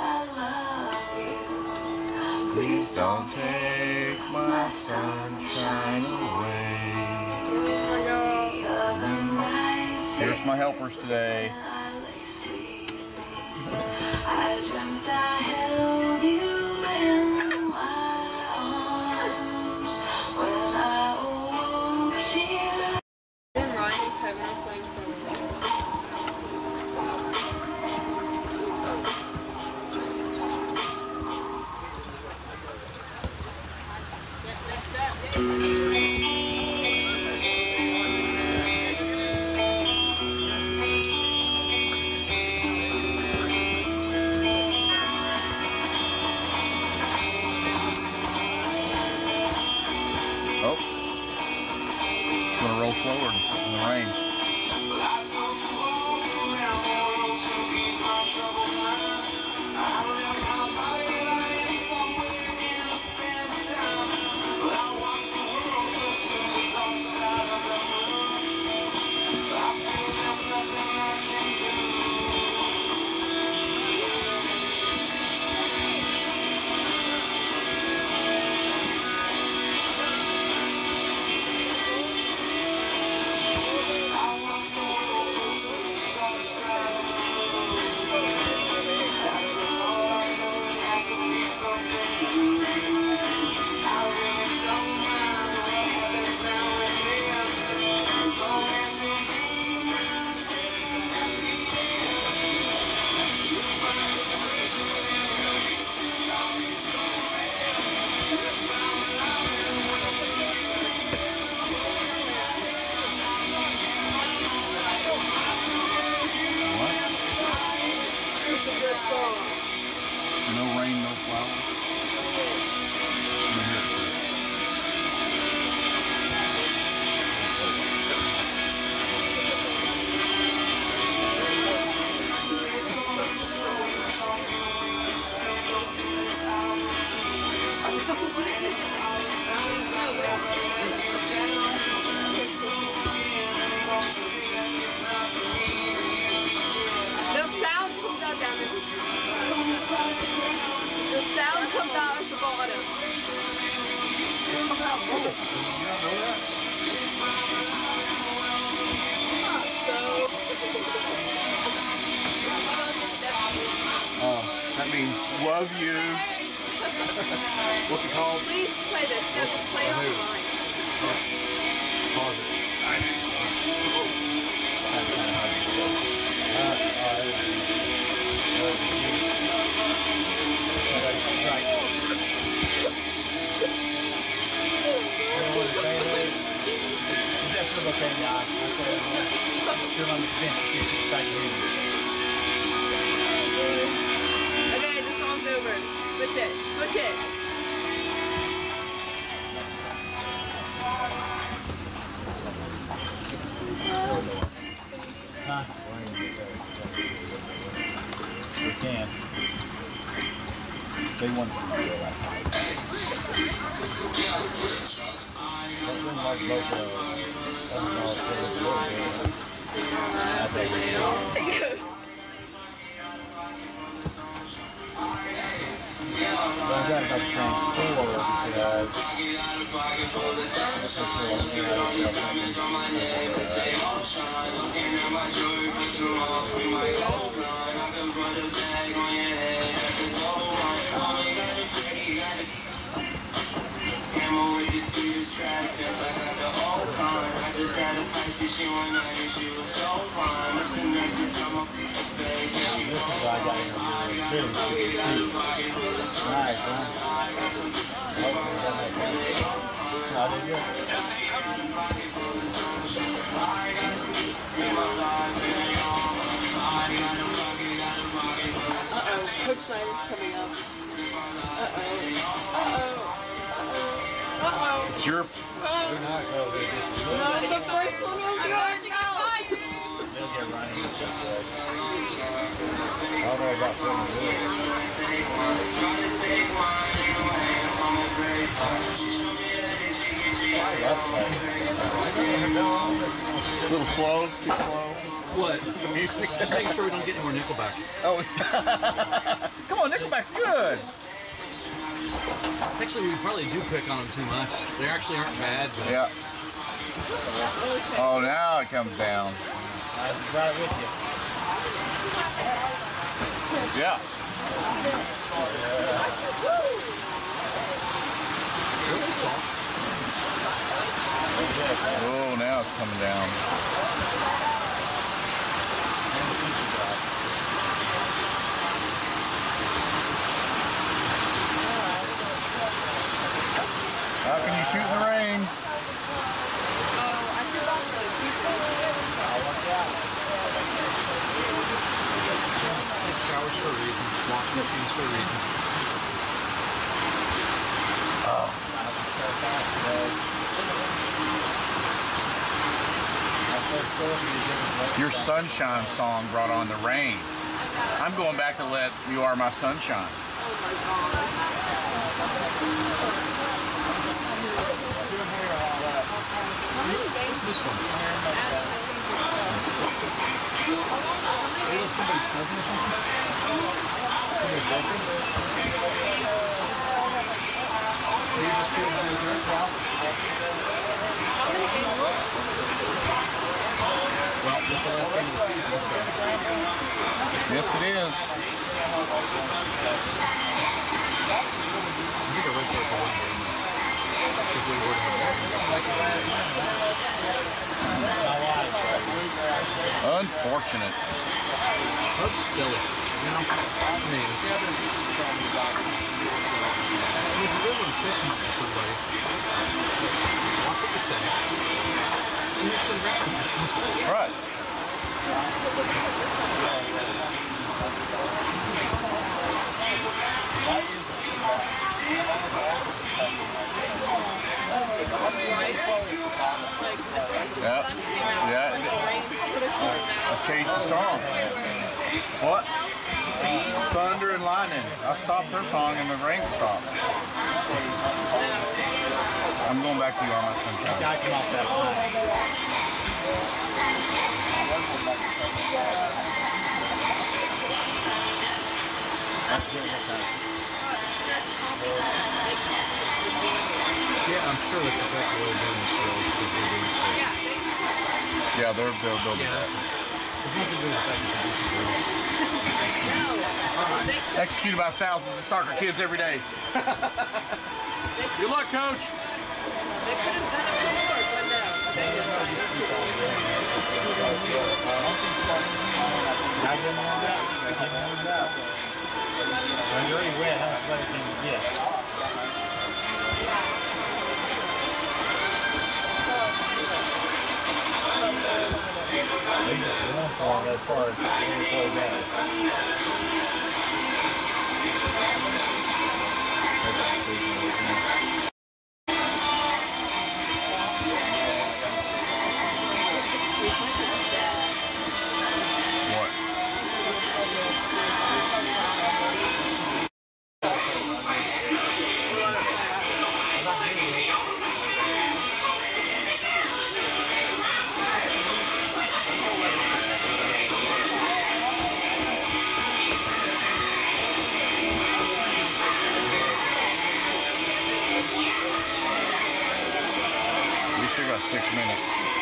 Please don't take my sunshine away. Here's my helpers today. I dreamt I held you in my arms when I awoke here. And Ryan's having us playing Oh, gonna roll forward in the rain. No rain, no flowers. The sound comes out down there. The sound comes out at the bottom. That means love you. What's it called? Please play this. Yeah, just play it online. Pause it. Okay, the song's over. Switch it. Switch it. We can. They won from the last night. Something like local. I got about the same score because Coach Snyder's coming up. it's your. No, the first one was yours. They'll get running. I don't know about a little slow, too slow. What? The music. Just making sure we don't get any more Nickelback. Oh, come on, Nickelback. good. Actually, we probably do pick on them too much. They actually aren't bad. But Yeah. Oh, now it comes down. I'm right with you. Yeah. Oh, now it's coming down. How can you shoot in the rain? showers for a reason. Washing machines for a reason. Your sunshine song brought on the rain. I'm going back to let You Are My Sunshine. This one. Somebody's cousin or something? Somebody's cousin? You just feel the dirt now? Well, this is the last game of the season, so. Yes, it is. I think I went there for one game. If we were to Unfortunate. That's just silly. You know? I mean, if you really want to say something to somebody, watch what you say. And it's the rest of it. Right. Yeah. Yeah. I changed the song. What? Thunder and Lightning. I stopped her song and the rain stopped. I'm going back to You Are My Sunshine. Guy come off that line. Yeah, I'm sure that's exactly what they're doing in shows because they're doing shows. Yeah, they'll do Yeah, that. that's it. There's nothing to do with the fact that it's a DC girl. Executed by thousands of soccer kids every day. Good luck, Coach. They could have done it before, but no. They When you're already wet, how much wetter can you get? They just run for them as far as any play down. What? We still got 6 minutes.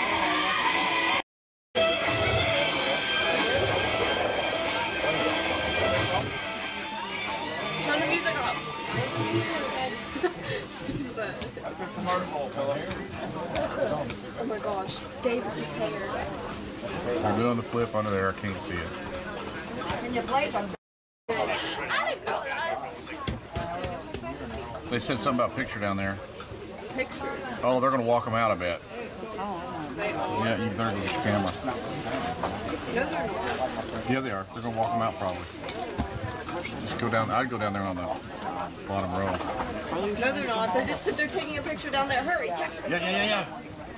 turn the music off. Oh my gosh, Davis's hair. They're doing the flip under there. I can't see it. I didn't know that. They said something about picture down there. Picture. Oh, they're going to walk them out, I bet. They are. Yeah, you better go get your camera. No, they're not. Yeah, they are. They're going to walk them out probably. Just go down. I'd go down there on the bottom row. No, they're not. They're just they're taking a picture down there. Hurry, check. Yeah.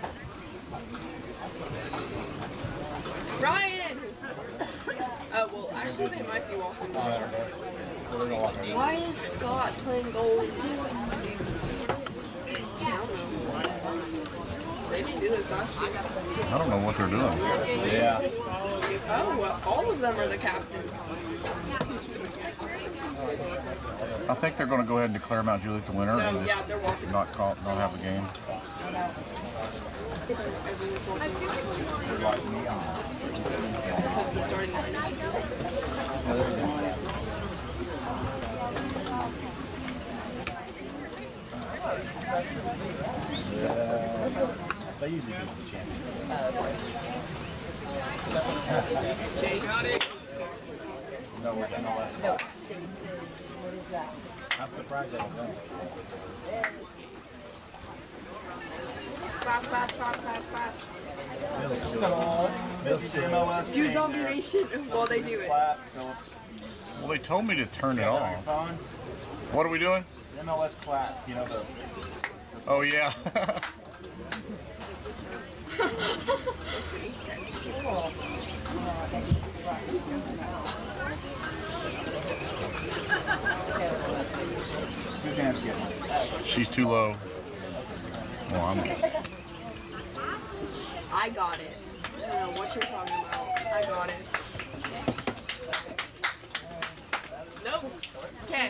Ryan! Oh, well, actually, they might be walking. Why is Scott playing goalie? I don't know. They didn't do this last year. I don't know what they're doing. Yeah. Oh, well, all of them are the captains. I think they're going to go ahead and declare Mount Juliet the winner and yeah, they're walking. not have the game. They usually give the champion. No, we're done. No. I'm surprised they don't know. Do zombie nation while they do it. Well, they told me to turn it off. What are we doing? MLS clap, you know the. Oh yeah. Suzanne's getting it. She's too low. Well, I'm good. I got it. I don't know what you're talking about. I got it. Nope. Okay.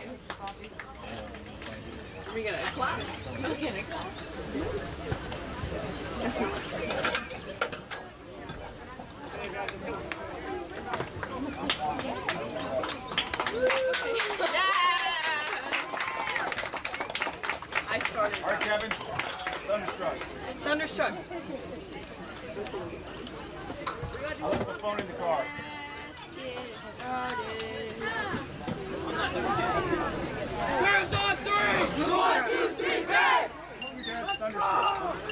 Are we gonna clap? Are we gonna clap? That's not. I started. All right, Kevin. Thunderstruck. Thunderstruck. I left my phone in the car. Let's get started. Where's on three? 1, 2, 3, pass! Thunderstruck.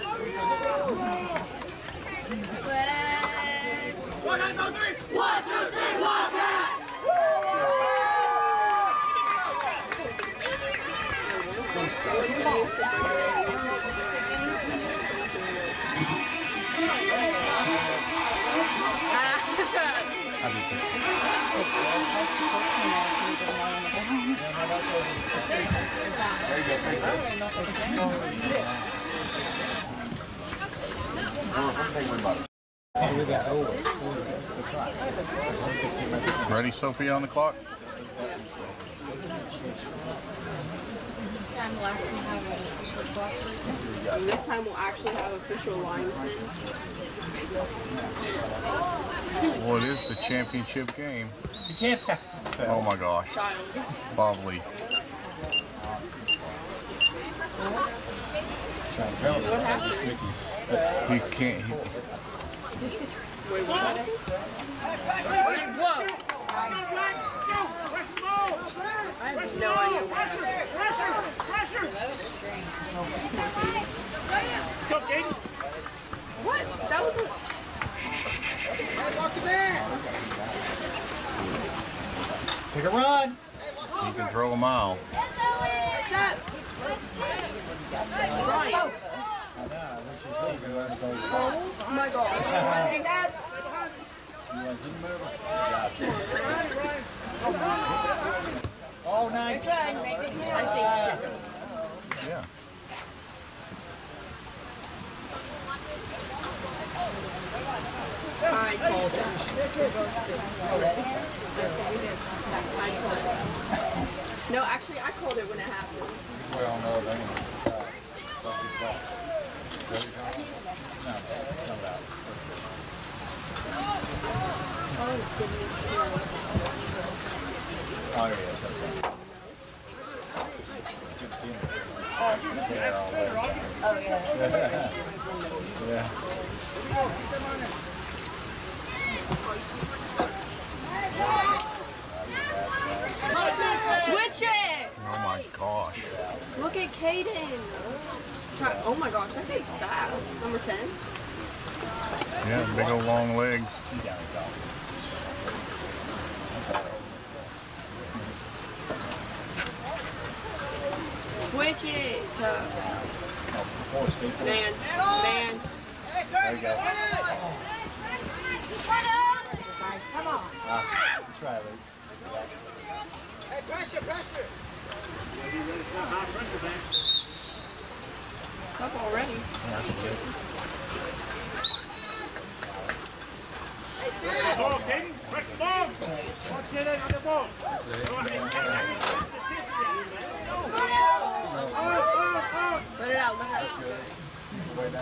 1, 2, 3, 1, 2, 3, walk out! Ready, Sophia, on the clock? This time we'll actually have official linesmen. Well, it is the championship game. You can't pass it. Oh my gosh. Child. Probably. What happened? He can't. Wait, what? Whoa! I have no idea what happened. What? That was a... Take a run. He can throw a mile. Right. Oh my god. Oh, nice. I think Jacob's. Yeah. I called it. No, actually, I called it when it happened. Well, no, they ain't. Oh, goodness. Oh, yeah, that's it. Good seeing it. Oh, yeah. Yeah. Switch it! Oh my gosh. Look at Caden. Oh my gosh, that kid's fast. Number 10. Yeah, big old long legs. Switch it. Man. There you go. Come on. Try it, Luke. Hey, pressure! High pressure, man. It's up already. Ball, Caden. Press the ball. Get in on the ball. Go ahead.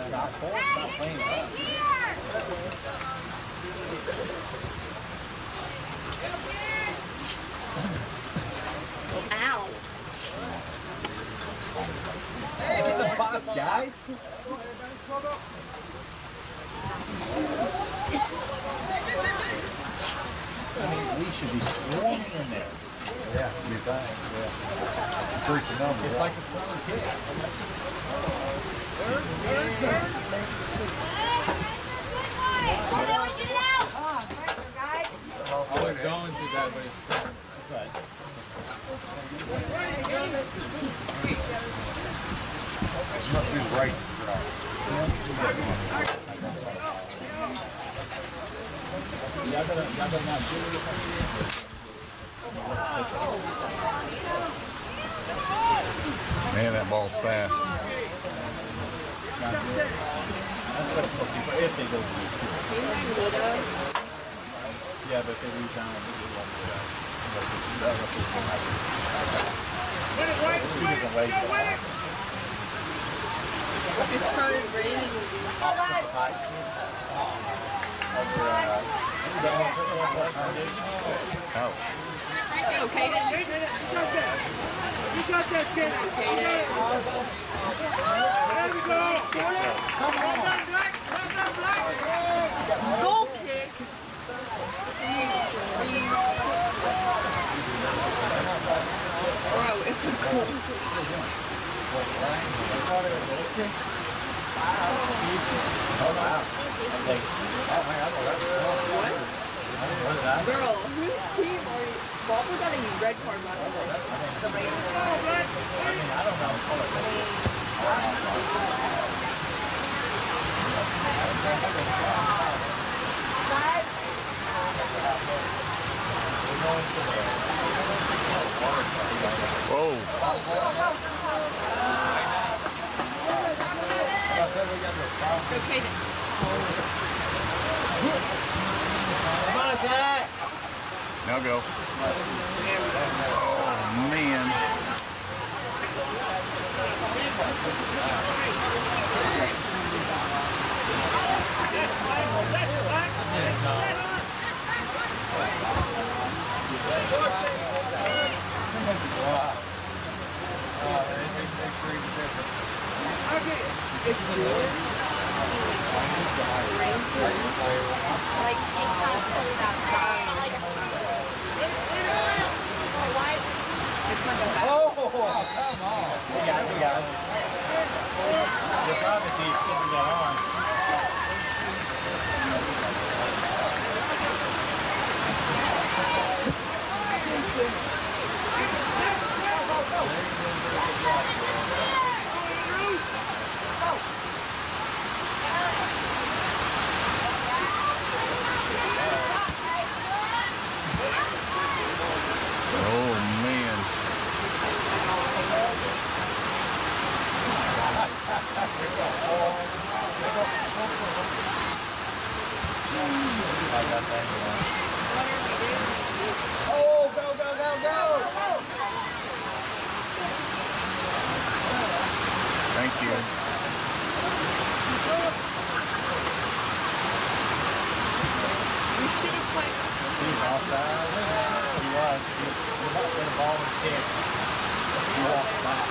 Stop playing it up. Ow. Hey, get the box, guys. I mean, we should be swarming in there. Yeah, you're fine. Yeah. It's like a smaller kid. I was going to that, but it's right. Must be right. Y'all better not do it. Man, that ball's fast. If they go to yeah, but they lose down. Two different ways. It started raining. Ouch. Okay, then. You got that kid. There we go. Come on. Goal kick. Bro, it's a goal. Girl, whose team are you? Bobber got a red card last night. The Raiders. I don't know. Whoa. Okay, then. Come on, Zach. Now go. Oh, man. It's good. Like, it's not cold outside. It's not that bad. Oh, come on. We got it. You'll probably see sitting that on. Oh, man. Oh, go, go, go, go! Thank you. We should have played. He's offside. He was. He was in the ball and kick. He was.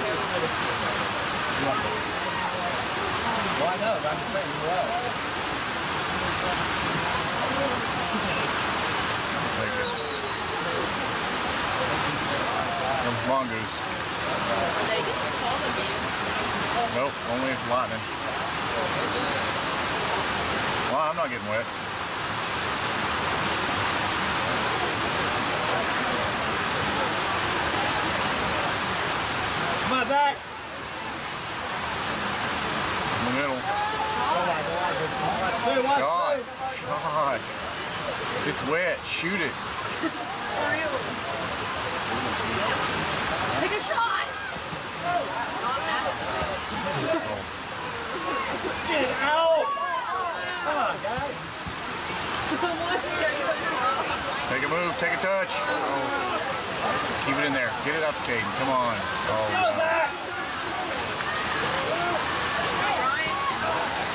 Well, I know. I'm just saying he was. Thank you. Those mongoose. They get to call the game. Nope, only if lightning. Well, I'm not getting wet. Come on, Zach. In the middle. Watch. God. It's wet. Shoot it. For real. Take a shot. Get out. Come on, guys. Take a move. Take a touch. Oh. Keep it in there. Get it up, Caden. Come on. Oh, Go, Zach.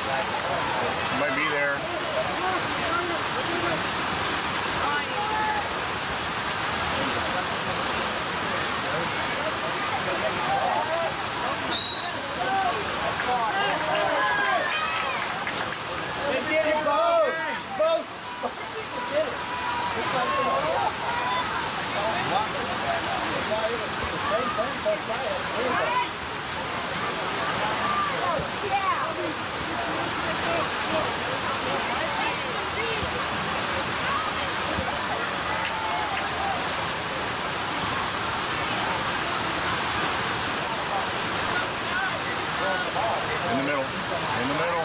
In the middle. In the middle.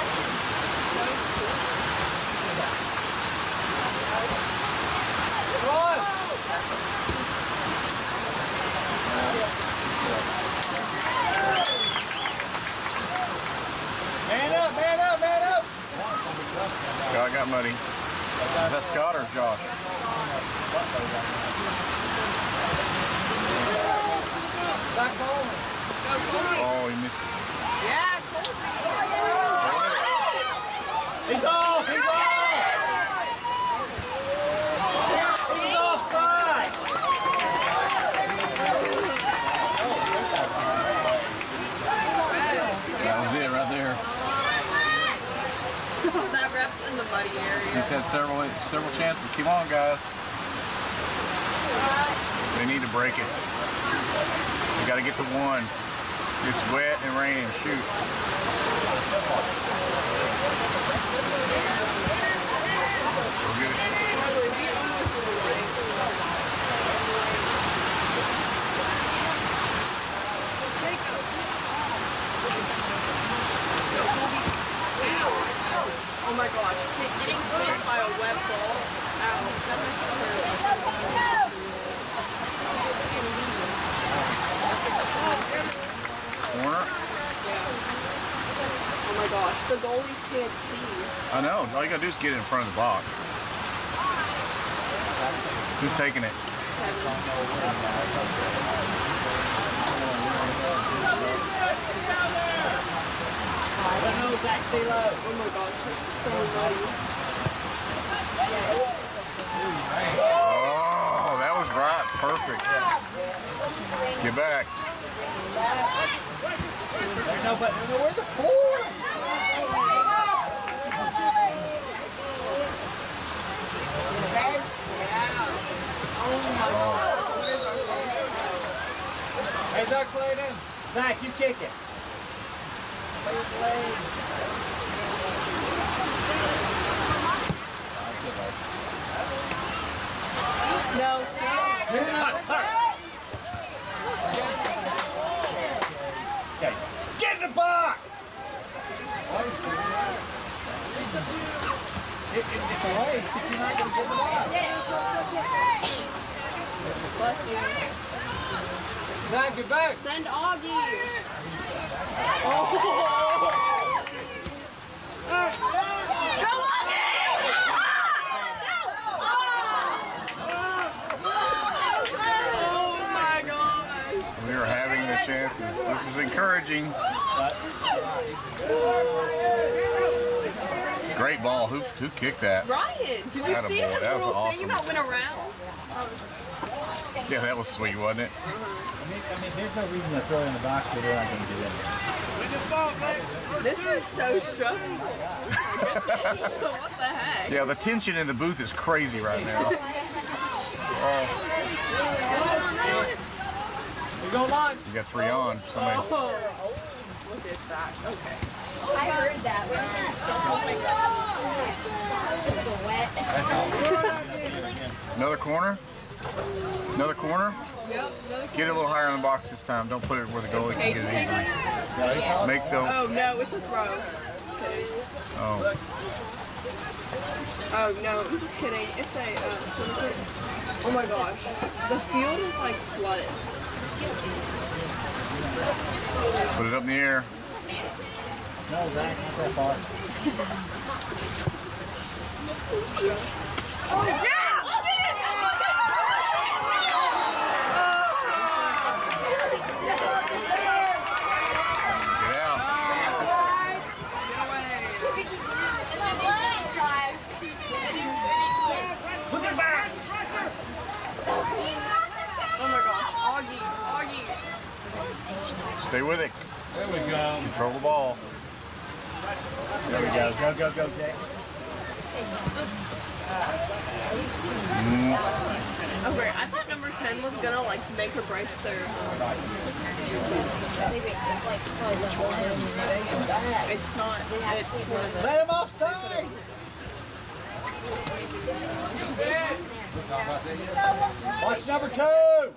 Man up, man up, man up! Scott got muddy. Is that Scott or Josh? Oh, he missed it. Yeah, He's off! He's off! He's offside! That was it right there. that ref's in the muddy area. He's had several chances. Come on, guys. They need to break it. We got to get to one. It's wet and raining. Shoot. We're good. Oh my gosh, getting hit by a web ball. Ow, that makes me hurt. Corner. Oh my gosh, the goalies can't see. I know. All you got to do is get in front of the box. Who's taking it? Oh my gosh, that's so muddy. Oh, that was right. Perfect. Get back. No, but where's the board? Oh my god. Hey, Zach, play it in. Zach, you kick it. No. Okay, get in the box! It's a race if you're not going to get in the box. Bless you. Zach, get back! Send Augie. We are having the chances. This is encouraging. Great ball. Who kicked that? Ryan, did you see Attaboy. his That was little awesome. thing that went around? Yeah, that was sweet, wasn't it? I mean, there's no reason to throw it in the box so they're not going to get in there. This is so stressful. So what the heck? Yeah, the tension in the booth is crazy right now. Oh, You're going on. you got 3 on. Somebody. Look at that. Okay. I heard that. We were in stuff. It was like wet. Another corner? Another corner? Yep. Get it a little higher in the box this time. Don't put it where the goalie can get it easily. Make the... Oh no, it's a throw. Just kidding. Oh. Oh no, I'm just kidding. It's a. Oh my gosh, the field is like flooded. Put it up in the air. No, Zach, not that far. Oh yeah! Get out. Look at that! Oh my gosh, Augie. Stay with it. There we go. Control the ball. There we go. Go, go, go, Jay. Okay, I thought number number 10 was gonna like make or break their. It's not. It's one of the. Let him offside! Watch number 2!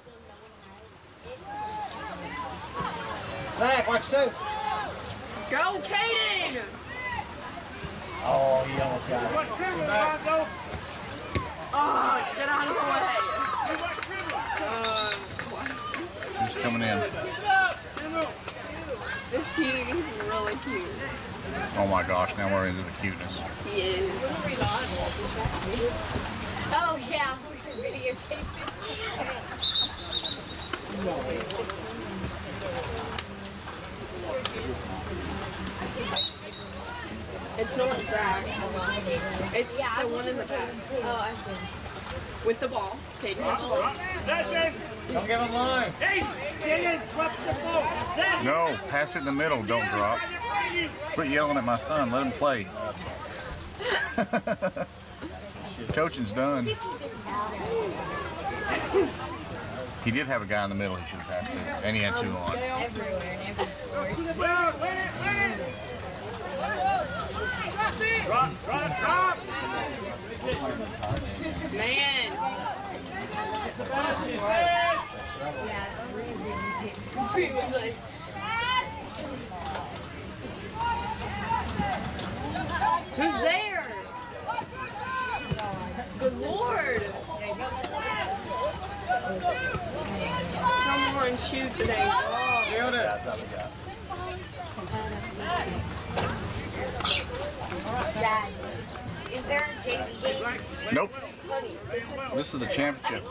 Zach, watch 2! Go, Caden! Oh, he almost got it. Oh, get out of the way. Who's coming in? 15, he's really cute. Oh my gosh, now we're into the cuteness. He is. Oh yeah, videotape. It's not Zach. It's the one in the back. Oh, I see. With the ball. Caden has the ball. Don't give him line. Hey, get in, drop the ball. No, pass it in the middle, don't drop. Quit yelling at my son, let him play. Coaching's done. He did have a guy in the middle he should have passed it, and he had 2 on. Everywhere in every sport. Drop. Man. Yeah, it was like, Who's there? Good Lord. Someone shoot today. Dad, is there a JV game? Nope. This is the championship.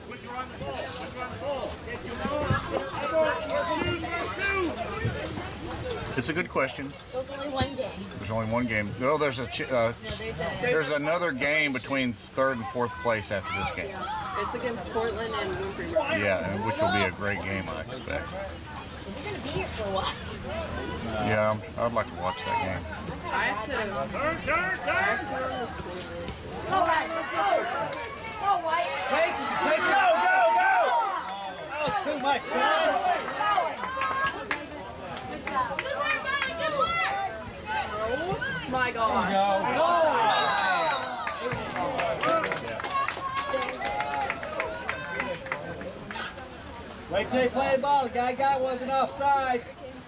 It's a good question. So it's only one game. There's only one game. No, there's there's another game between 3rd and 4th place after this game. It's against Portland and Winfrey Road. Yeah, and which will be a great game, I expect. So we're gonna be here for a while. Yeah, I'd like to watch that game. I have to run the school. Take it. Go! Oh, too much, son. Oh my gosh. Wait till you play the ball. The guy wasn't offside.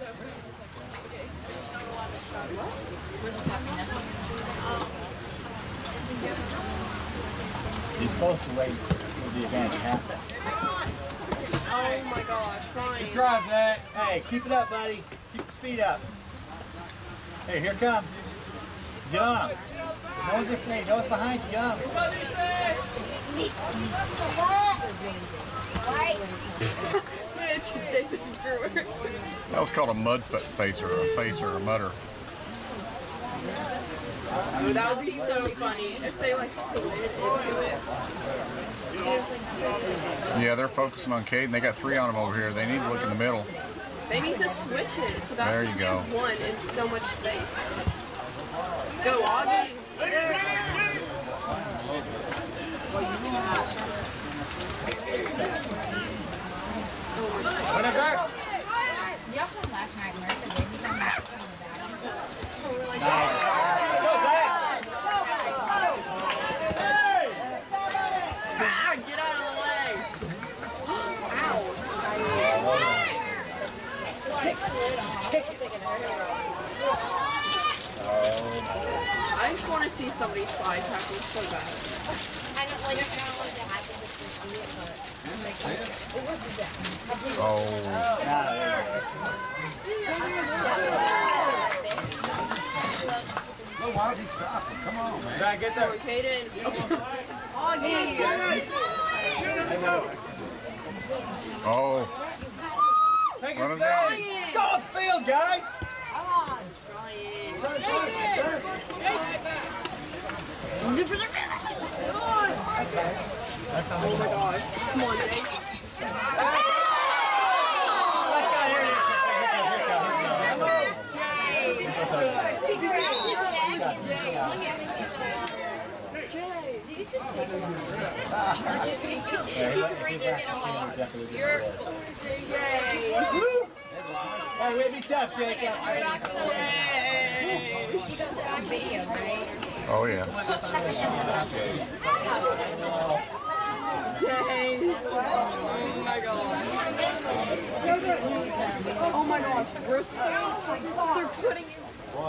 He's supposed to race with the advantage happen. Oh my gosh, fine. Good try, Zach. Hey, keep it up, buddy. Keep the speed up. Hey, here it comes. Get on him. No one's afraid. No one's behind you. Get on him. Davis Brewer. That was called a mud facer, or a facer, or a mudder. Oh, that would be so funny if they like slid into it. Yeah, they're focusing on Caden. They got 3 on him over here. They need to look in the middle. They need to switch it so There you go. one in so much space. Go, Augie. Whatever. Y'all from last night, America, did you come back from the Go, Zach. Ah, get out of the way. Ow. I just want to see somebody slide tackle so bad. I don't like it. I don't want it to happen just to see it, but I'm like, it would be that. Oh. Go, Wazzy, stop. Come on, man. Try to get there. Caden. Augie. Oh. Take Run it him down. down. Let's go on the field, guys. Oh my gosh. Come on, Jake. Let's go. Here it is. Jay. Hey, way to be tough, Jacob. On video, right? Oh yeah. James. Oh my gosh, Bristol. They're putting you.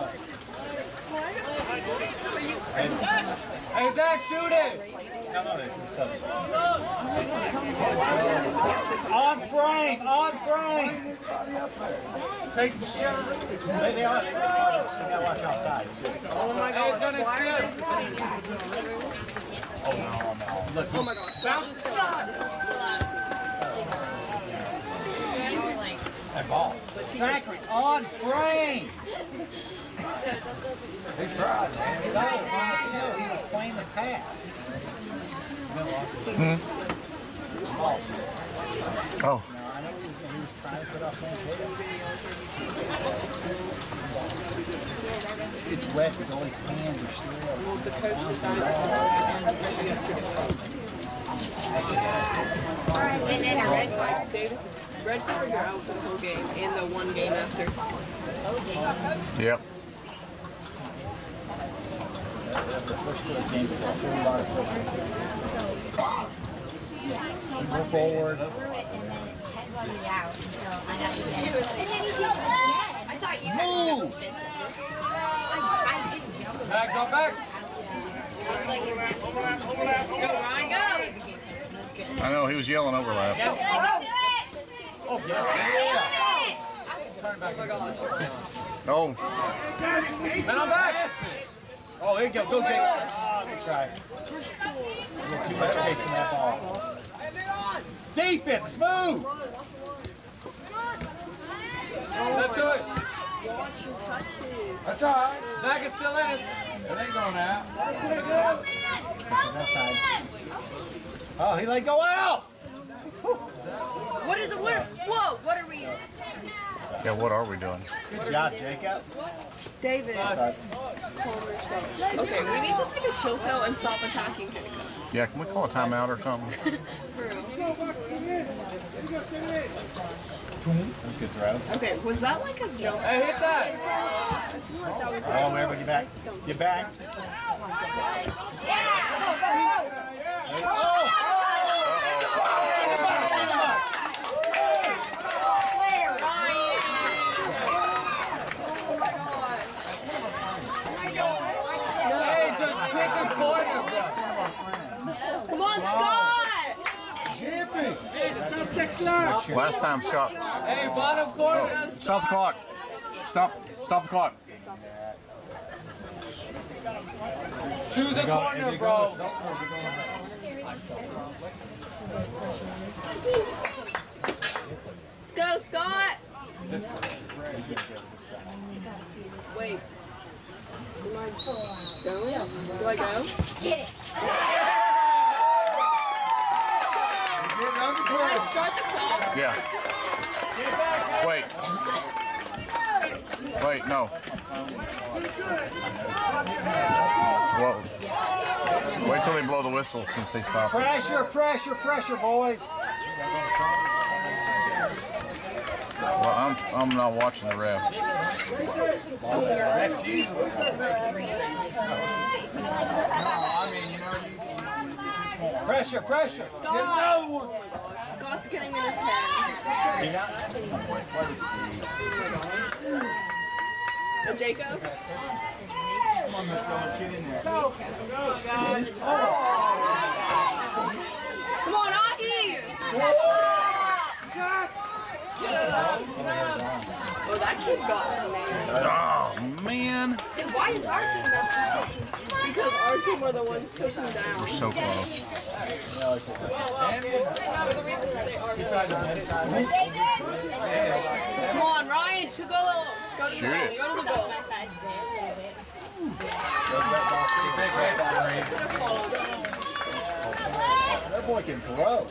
Hey, Zach, shoot it! On Frank! On Frank! Take the shot. They are. You gotta watch outside. Oh my gosh. Oh no. Look, Oh my gosh. Bounce the shot. that ball. Zachary, on Frank! He tried, man. He was playing the pass. Oh. It's wet because all his hands are still. Well, the coach decided to And then a red card. Davis, red card, you're out for the whole game and the one game after. Yep. The first game was a whole lot of go forward. Threw it and then headbutted out. So I had to get it. And then he did it again. I thought you had to I didn't jump. Back, go back. I was like, is that Go, Ryan, go! I know he was yelling overlap. Oh, yeah. Oh my gosh. Oh. And I'm back. Oh, there you go. Go, Jake. Oh, good try. Too much chasing that ball. Defense, move. Let's do it. Watch your touches. That's all right. Zach is still in it. It ain't going out. That side. Oh, he let go out. What is it? Whoa, what are we? Yeah, what are we doing? Good job, Jacob. David, calm yourself. Okay, we need to take a chill pill and stop attacking Jacob. Yeah, can we call a timeout or something? That's a good throw. Okay, was that like a jump? Hey, hit that. I feel like that was Oh, everybody get back. Get back. Oh! Hey, just pick a corner, bro. Come on, Scott! Last time, Scott. Hey, bottom corner. Stop the clock. Stop the clock. Choose a corner, bro. Let's go, Scott! Wait. Am I going? Do I go? Get it. Start the clock. Yeah. Wait, no. Whoa. Wait till they blow the whistle since they stopped. Pressure, pressure, pressure, boys. Well, I'm not watching the ref. Pressure, pressure. Scott! Oh my gosh, Scott's getting in his head. Jacob? Come on, Augie! Oh, that kid got nailed. Oh, man. So why is our team not? Because our team are the ones pushing down. We're so close. Come on, Ryan, to go. Go to the Shoot goal. it. Go to the goal. That boy can throw.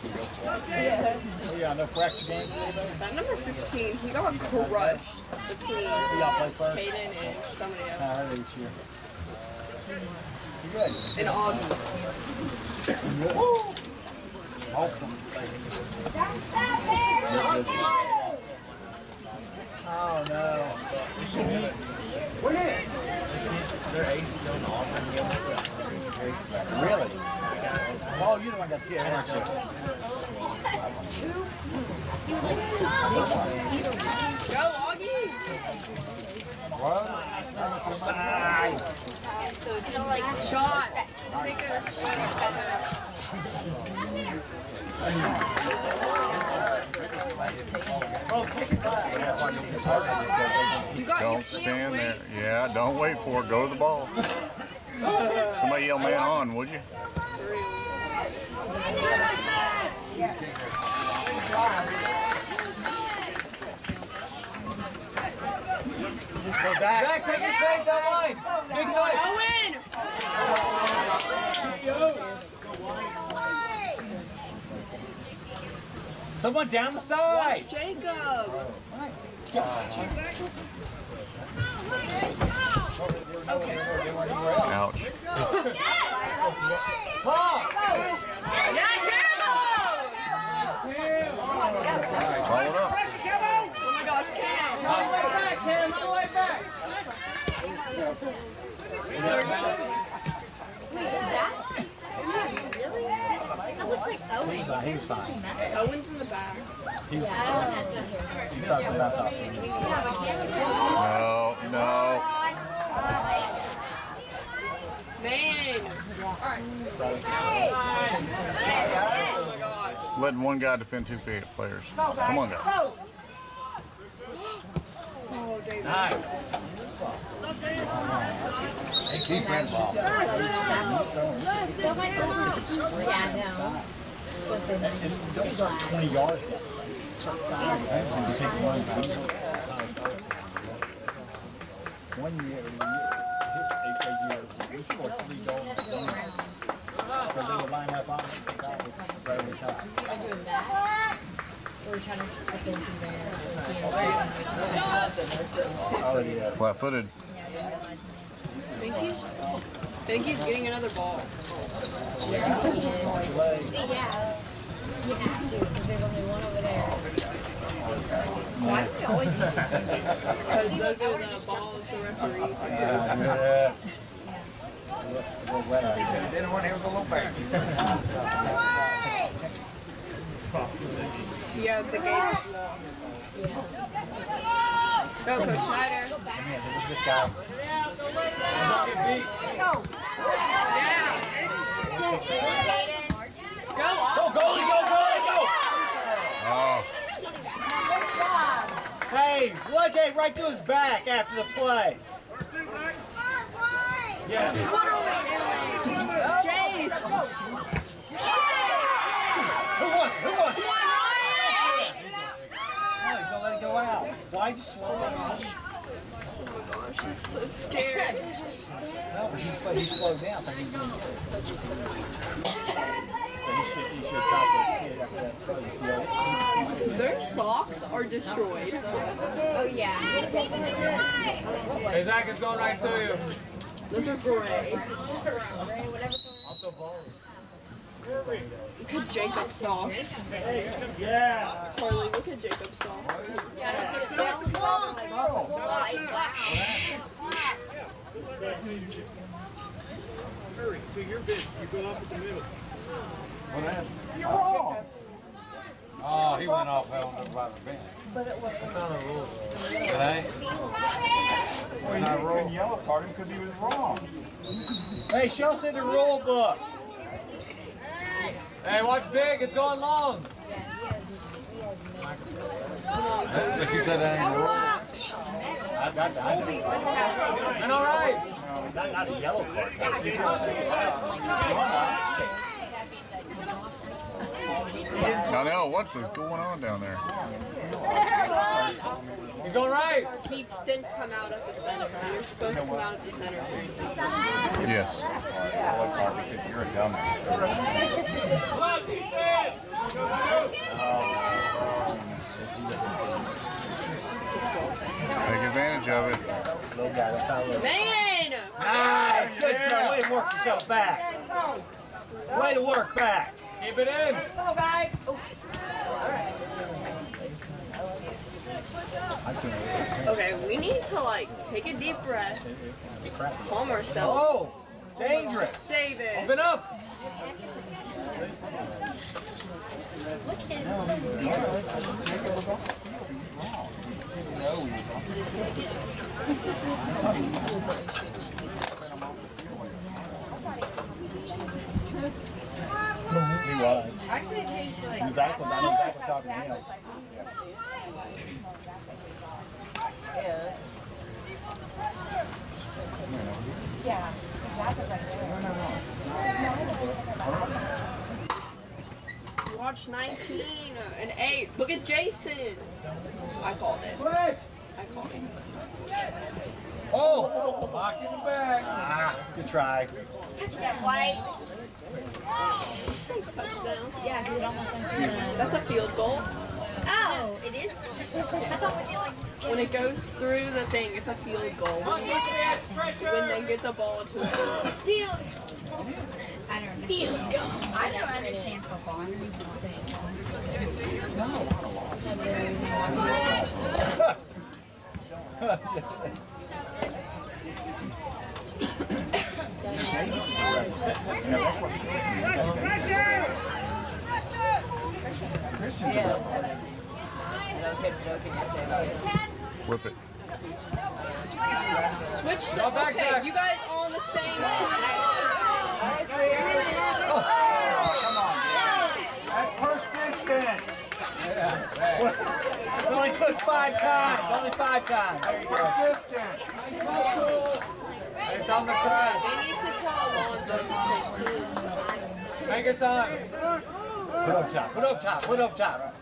Oh, yeah, no fracture game. That number 15, he got crushed between Hayden and somebody else. I heard it each year. You're good. And Augie. Oh no. What is it? They're ace still in Auburn. Really? Oh, you're the one that got killed, aren't you? Go, Augie! What? Sides. So if you don't like Shot! Make a shot. You got Don't stand there. Yeah, don't wait for it. Go to the ball. Somebody yell man on, would you? Zach, take his face down line. Big time. Owen! Someone down the side. Jacob! Ouch. Paul. Yeah, Campbell! Follow it up. Oh my gosh, Cam! All the way back, Cam. All the way back. 30 seconds. really? That looks like Owen. He was fine. Owen's in the back. Yeah, Owen has the hair. You talking about top. No, no. Man! Alright. Oh my gosh. Letting one guy defend two players. Come on, guys. Oh, David. Nice. Hey, keep that ball. Yeah, no. What's in And don't start 20 yards. Start 5. You take one year, his 8 years, we scored 3 goals. So they would line up on it. Right over the top. We're trying to put them Oh, yeah. Flat-footed. Think he's getting another ball. Yeah, he is. See, yeah. You have to, because there's only one over there. Why do we always use this one? Because those are the balls the referees. Yeah. Then one here was a little back. Yeah, the game is long. Yeah. Go, Coach Schneider. This guy. Yeah. Go on. Go, goalie, go, goalie, go! Oh, Hey, look at right to his back after the play. Yes. Jace. Who won? Who won? Come on, Ryan. Oh, he's gonna let it go out. Why'd you slow down? Oh my gosh, she's so scared. No, but he slowed down. I think he's doing good. So he should drop that kid after that play. You see that? Their socks are destroyed. Oh, yeah. Hey, Zach, it's going right to you. Those are gray. Also ball. Look at Jacob's socks. Yeah. Carly, look at Jacob's socks. Hurry, to your bit. You go up at the middle. What happened? You're wrong. Oh, he went off hell by the bench. But it wasn't on the rule. It ain't? Well, you couldn't yell at him because he was wrong. Hey, show us in the rule book. Hey, watch big. It's going long. If you said that ain't the rule. I got that. And all right. Not a yellow card. I know. What is going on down there? He's going right. He didn't come out at the center. You're supposed to come out at the center. Yes. You're a dumbass. Come on, defense! Take advantage of it. Man! Nice. Good. Yeah. Way to work yourself back. Way to work back. Keep it in. Go, guys. Oh. Okay, we need to like take a deep breath, calm ourselves. Oh, dangerous. Save it. Open up. Look at him. He was. Actually, it tastes like. Exactly. I know exactly talking to him. Yeah, exactly like that. Watch 19 and 8. Look at Jason. I called it. Switch. I called it. Oh. Lock in the back. Ah, good try. Touchdown, White. Touchdown. Yeah, because it almost went through the... That's a field goal. Oh, it is? I thought we did like... When it goes through the thing, it's a field goal. When they get the ball to it. Field. I don't know. Field goal. I don't understand football. I don't even say Flip it. Switch the. Okay, you guys all on the same team. Come on. That's persistent. It only took 5 times. Only 5 times. There you go. Persistent. It's on the track. They need to tell Alonzo to take his. Make it on. Put up top. Put up top. Put up top.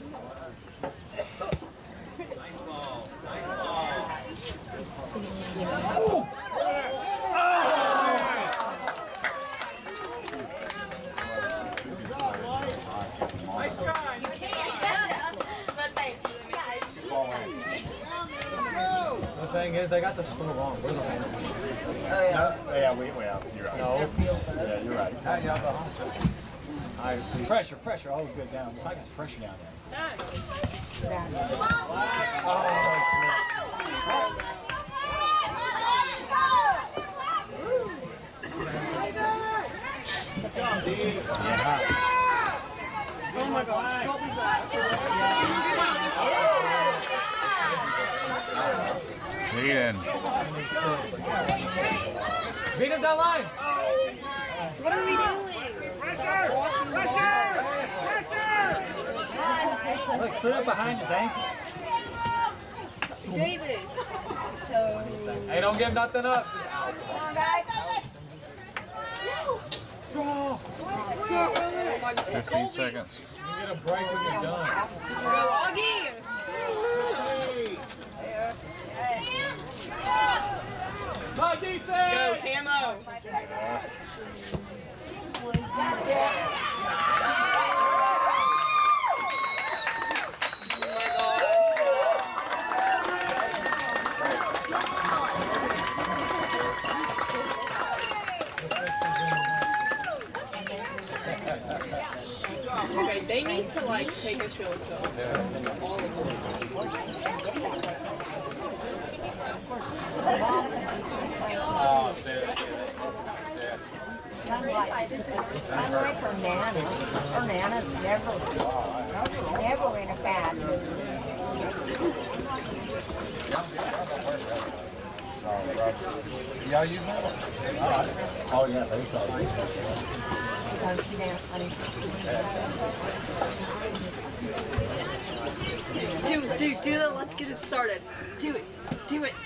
The thing is, they got the score wrong. We're the one. Yeah, you're right. No. Yeah, you're right. How y'all go home? Pressure. Oh, good down. I got some pressure down there. Oh my gosh, what was that? Lead in. Beat him down line. What are we doing? Stop walking the ball. Look, slid up behind his ankles. David. Hey, don't give nothing up. Come on, guys. Oh my God. 15 seconds. You get a break when you're done. Go, Augie. My defense! Go, Camo. Okay, they need to like take a chill pill. All of them. Unlike her Nana. Her Nana's never in a bad mood. Yeah, you know. Oh, yeah, they saw Do that. Let's get it started. Do it. Do it.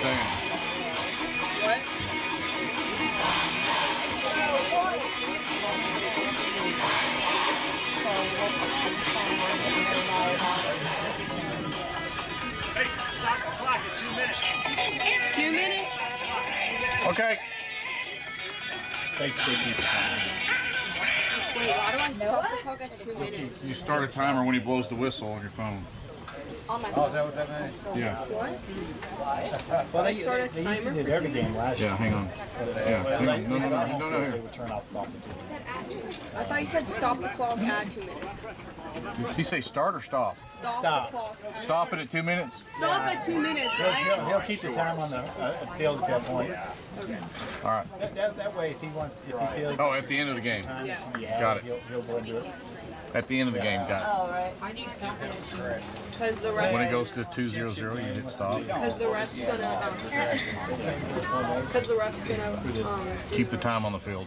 saying? What? Hey, stop the clock at 2 minutes. 2 minutes? Okay. Thanks, Stacey. Wait, why do I stop the clock at 2 minutes? You start a timer when he blows the whistle on your phone. On my Oh, phone. is that what that means? Yeah. What? Well, I started a they used to timer do every game last year. Yeah, hang on. Yeah. Hang on. No. They would turn off the clock. I thought you said stop the clock at 2 minutes. Did he say start or stop? Stop. The clock. Stop it at 2 minutes? Stop at 2 minutes, right? He'll keep the time on the field at that point. All right. That way, if he feels. Oh, at the end of the game. Yeah. Got it. He'll go and do it. At the end of the game, got Oh, right. I do stop it. Because the it. When it ref. goes to 2-0-0, you hit stop. Because the ref's gonna. Because the ref's gonna. Keep the time on the field.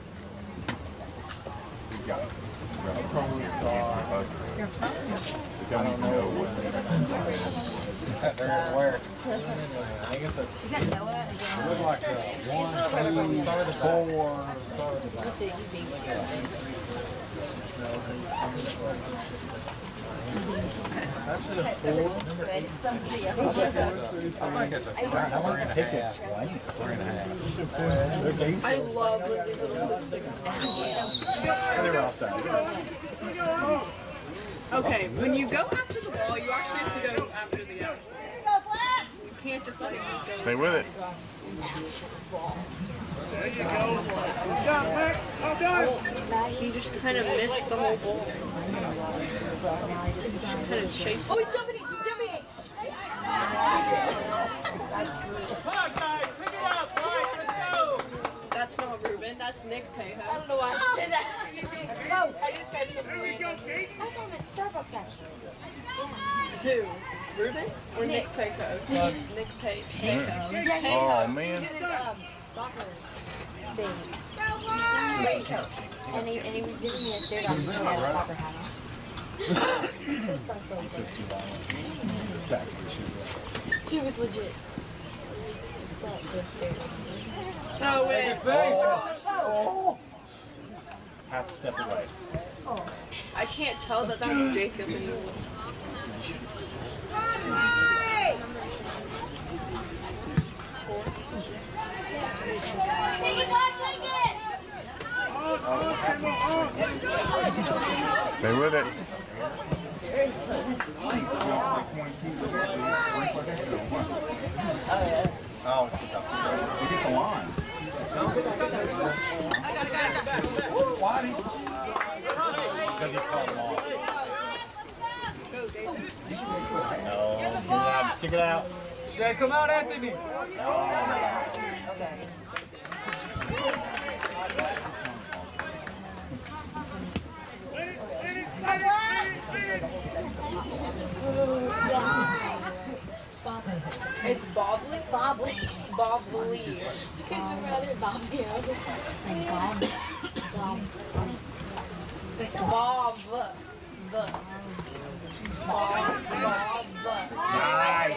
They're where? Is that Noah again? It looked like 1, 2, 3, 4. He's being I think it's a 3.5. I love when these little sisters. They were outside. Okay, when you go after the ball, you actually have to go after the actual ball. You can't just let it go. Stay with it. He just kind of missed the whole ball. Kind of chased. Oh, he's jumping! He's jumping! Come on, guys, pick it up, right? Let's go. That's not Ruben. That's Nick Payhouse. I don't know why I said that. No, I just said something random. I saw him at Starbucks actually. Who? Ruben or Nick Payhouse? Nick Payhouse. Yeah, he, Oh, man. He's in his soccer thing. Raincoat. And he was giving me a stare down. He had a soccer hat on. It's a soccer thing. He was legit. Just that good stare down. No way. Half a step away. I can't tell that that's Jacob anymore. Take it, Bob, take it! Stay with it. Oh, it's about we get the line. Because he called them off. No, just kick it out. Yeah, come out, Anthony. It's Bobley? Bobbly. Bobley. You couldn't remember how to Bobbly was. Bob. Nice.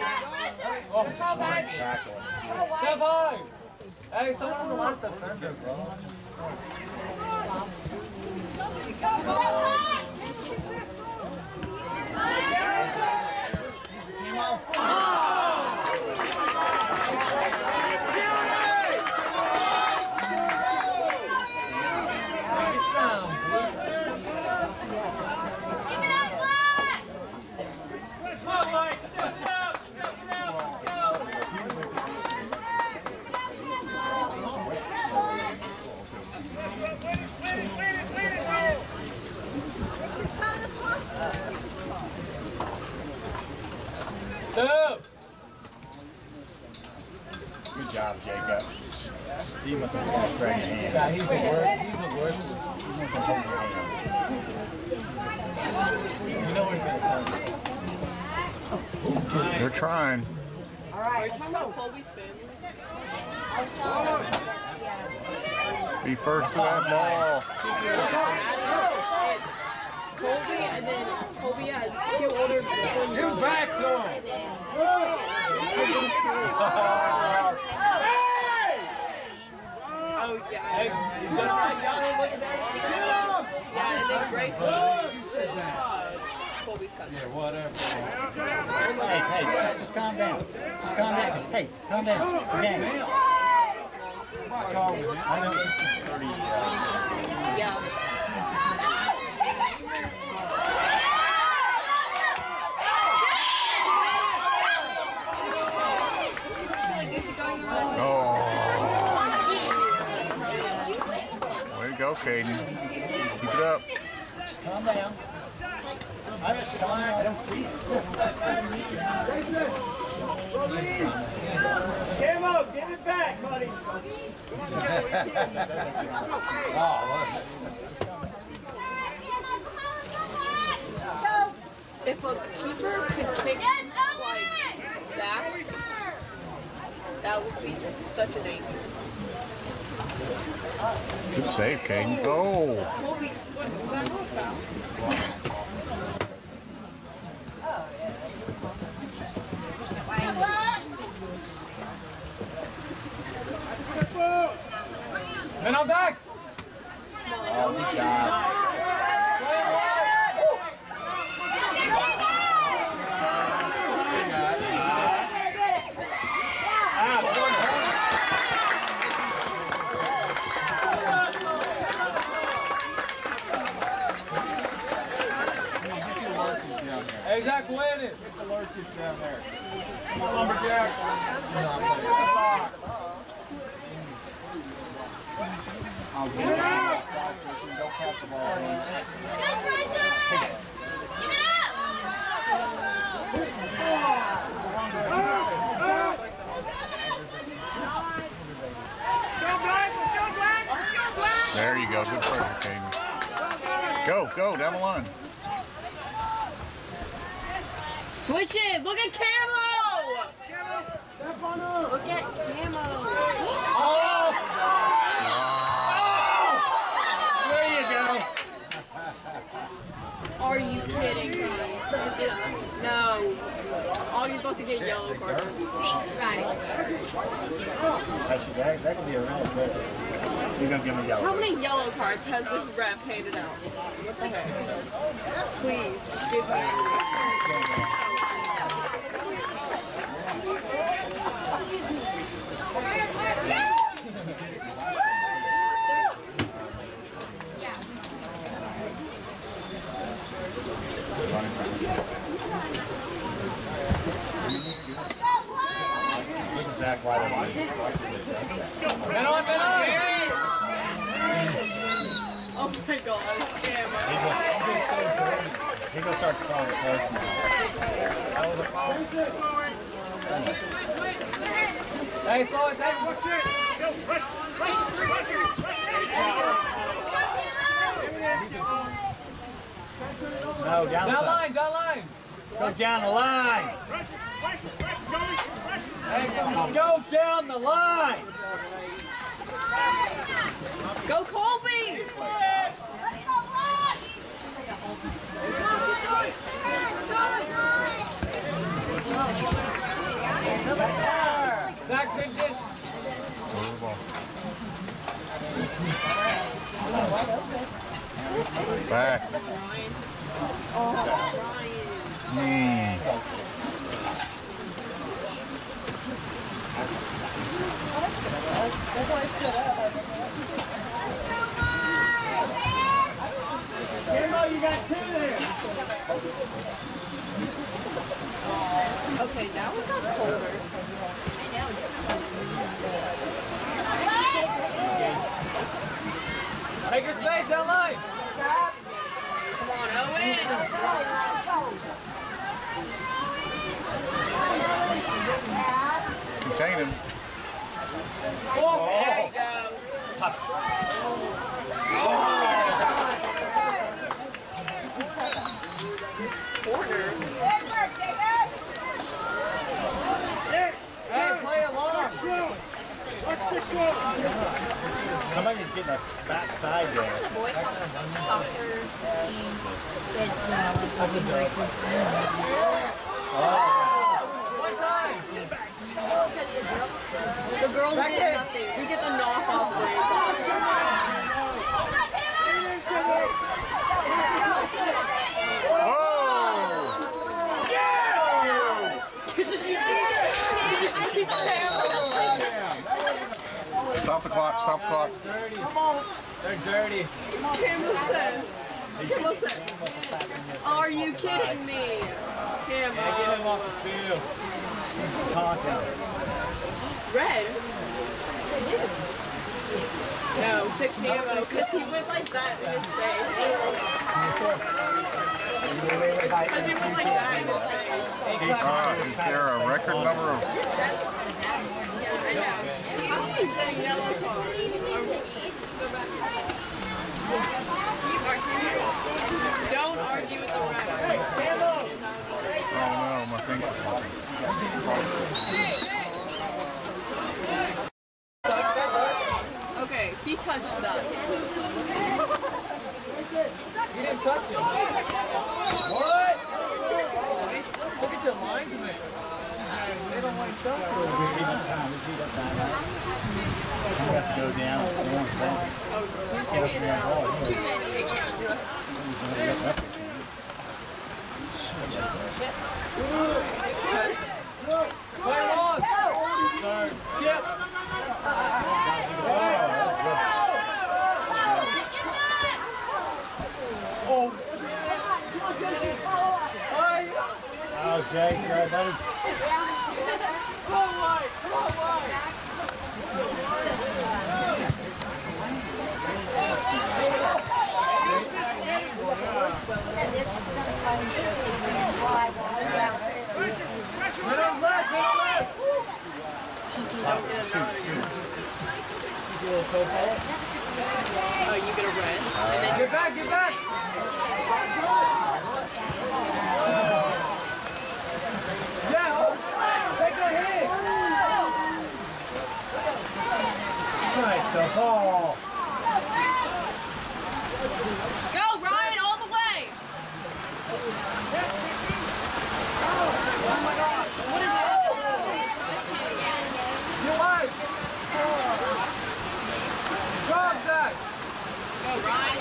Step on. Hey, someone on the line's defender, bro. Come on, Mike. Step it out. Step it out. Let's go. Step. Good job, Jacob. He must have been straight hand. Yeah, he's the worst. He's the worst. You know what he's gonna say. They're trying. Are you talking about Colby's family? I was telling him. Be first to that ball. Colby and then Colby has 2 older brothers. Give back to him. Oh, yeah. Hey, you done right, Johnny? Look at that. Yeah, and then Grace. Colby's cut. Yeah, whatever. Hey, just calm down. Just calm down. Hey, calm down. It's a game. I know it's just 30. Yeah. Oh. Way to go, Caden. Keep it up. Calm down. I don't see it. Camo, give it back, buddy. If a keeper could kick like that, that would be such a danger. Good save, Caden. Oh. Colby, what was that not foul? And I'm back. Oh, good job. Hey, Zach, win it. Get the lurches down there. Lumberjack. I'll get it. Don't catch the ball. There you go. Good pressure, Caden. Go, down the line. Switch it! Look at Camo! Look at Camo! Oh! There you go. Are you kidding me? No. Oh, you're about to get yellow card. Actually, that could be a round there. You're going to give me yellow. How many yellow cards has this ref handed out? What the heck? Please, give me Zach wide open. Man on. Oh my god, Camo. He's going to start throwing close now. Hey, slow it down. No, down the line. Go down the line. Go down the line. Go Colby! Zach, big ditch. Over the ball. Back. Camo, you got two there. Okay, now we got colder. Take your space down line. Come on, Owen! Contain him. Oh, there you go. Corner. Hey, play along. Somebody's getting a back side there. The boys soccer team gets like a break with One time. girls get nothing. We get the knockoff braids. Stop the clock, stop the clock. Come on. They're dirty. Kimmel said, are you kidding me? Get him off the field. Taunting. Red? No, to Camo, because he went like that in his face. Because he went like that in his face. Is there a record number of... Don't argue with the ref. Oh no, my finger. Okay, he touched that. He didn't touch it. What? Look at your linesman. They don't want to touch it. You have to go down. Too many, they can't do it. Play long. Third. Yep. Oh. Oh, Jake, you all right, buddy? Oh, you get a red. And then Get back, get back! Yeah, take a hit! Nice, the ball. go, Ryan, all the way! Oh my gosh, what is that? You're right! Drop that! Go, Ryan.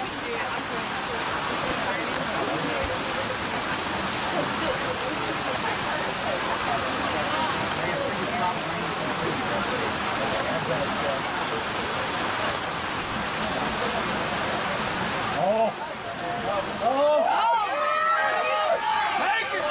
Oh! Oh! Take it!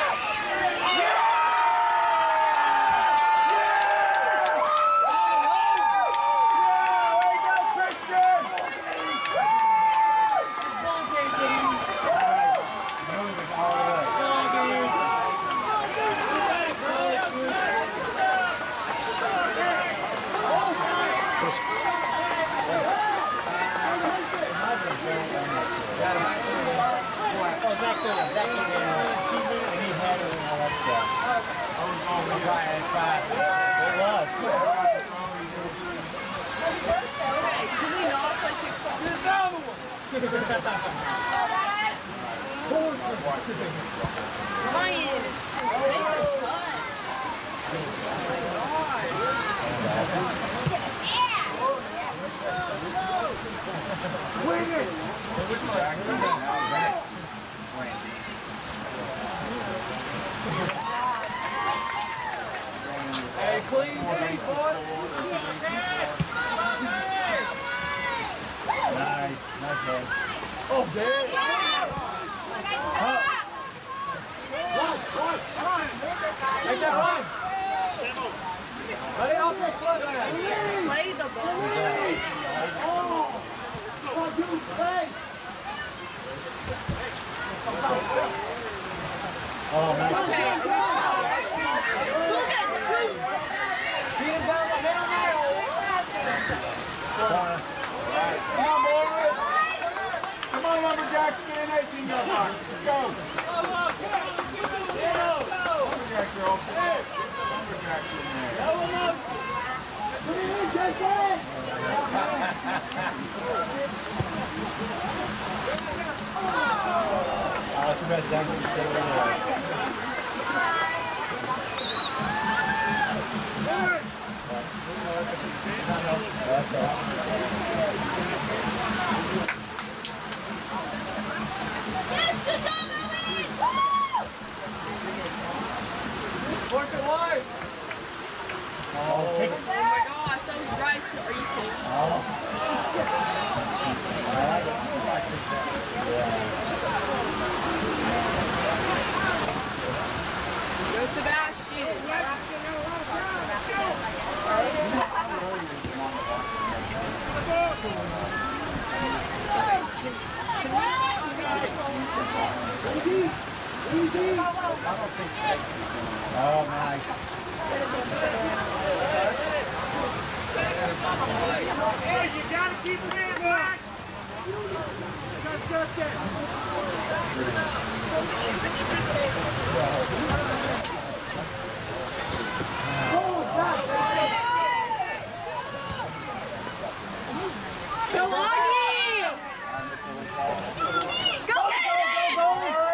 Hey, clean, clean, boy. Nice, nice game. Oh, damn. Take that one. Lay off the foot, man. Play the ball. Oh, nice. Okay. Beat him down the middle now. Come on, boys. Come on, Lumberjacks. Get in 18 yard line. Let's go. Lumberjacks are all set. Lumberjacks in there. Oh, too bad Zach didn't stay where he was. Oh my gosh, I was right. Are you kidding? Go Sebastian. Oh, nice. Hey, you gotta keep your hand back! Go Augie! Go get it! Go get it!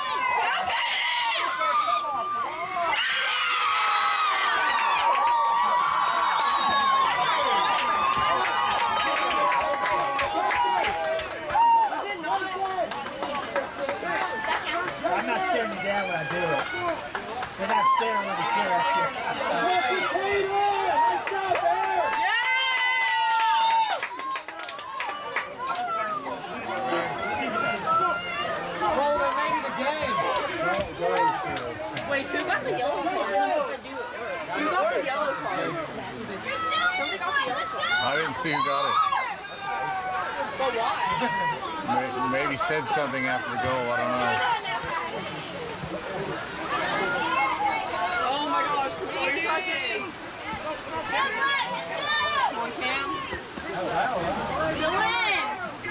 I'm not staring you down when I do it. You're not staring when you chair at you. Wait, who got the yellow card? Who got the yellow card? Somebody got the yellow card. I didn't see who got it. But why? Maybe said something after the goal. I don't know. Oh my gosh, you're touching. Come on, Cam. Dylan!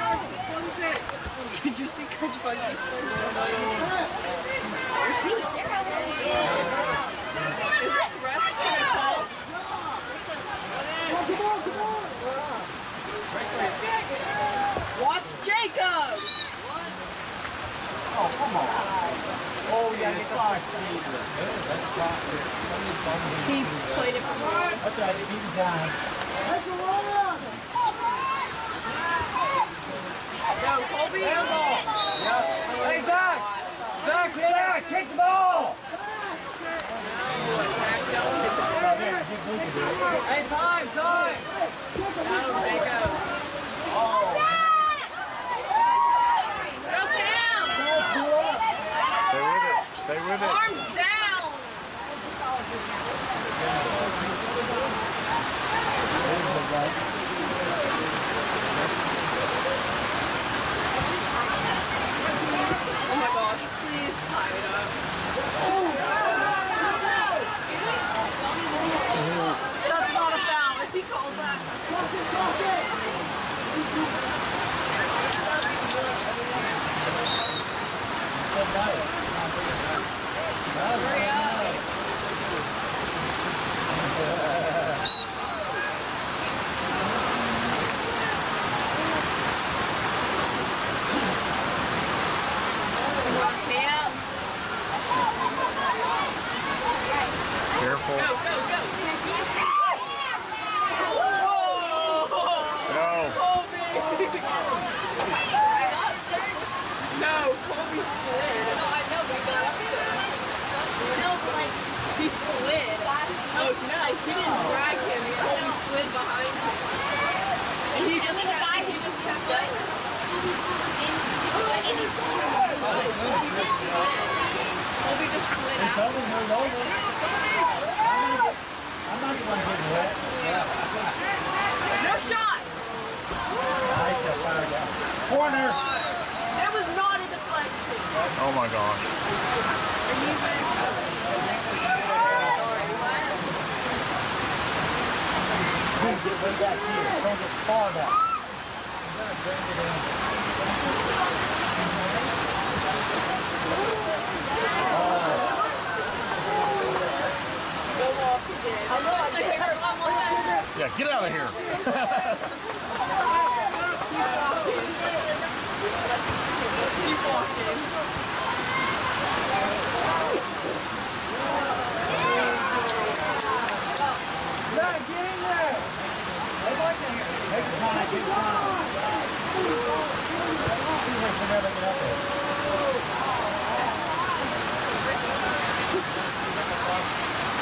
Did you see Coach Buggy? Is this ref gonna call? Watch Jacob! Oh, come on. Oh, yeah, get the fire. He played it for me. That's right, keep it down. Go, Colby! Hey, Zach! Zach, get out! Kick the ball! Hey, time! No, Jacob. Go, Cam! Stay with it. Arms down! Oh my gosh, please tie it up. That's not a foul. If he calls that. Hurry up. Careful. Go, go, go. Go. Colby. No, Colby slid. No, I know, but he got up there. No, but like, he slid. Oh, no, he didn't drag him. Colby slid behind him. And he just slid. Colby just slid out. I'm not the one hitting it. No shot! Corner! That was not a deflection. Oh my gosh. Don't get way back here. Don't get far back. Yeah, get out of here. Keep walking. Zach, get in there! Take your time, get your time. Never get up there.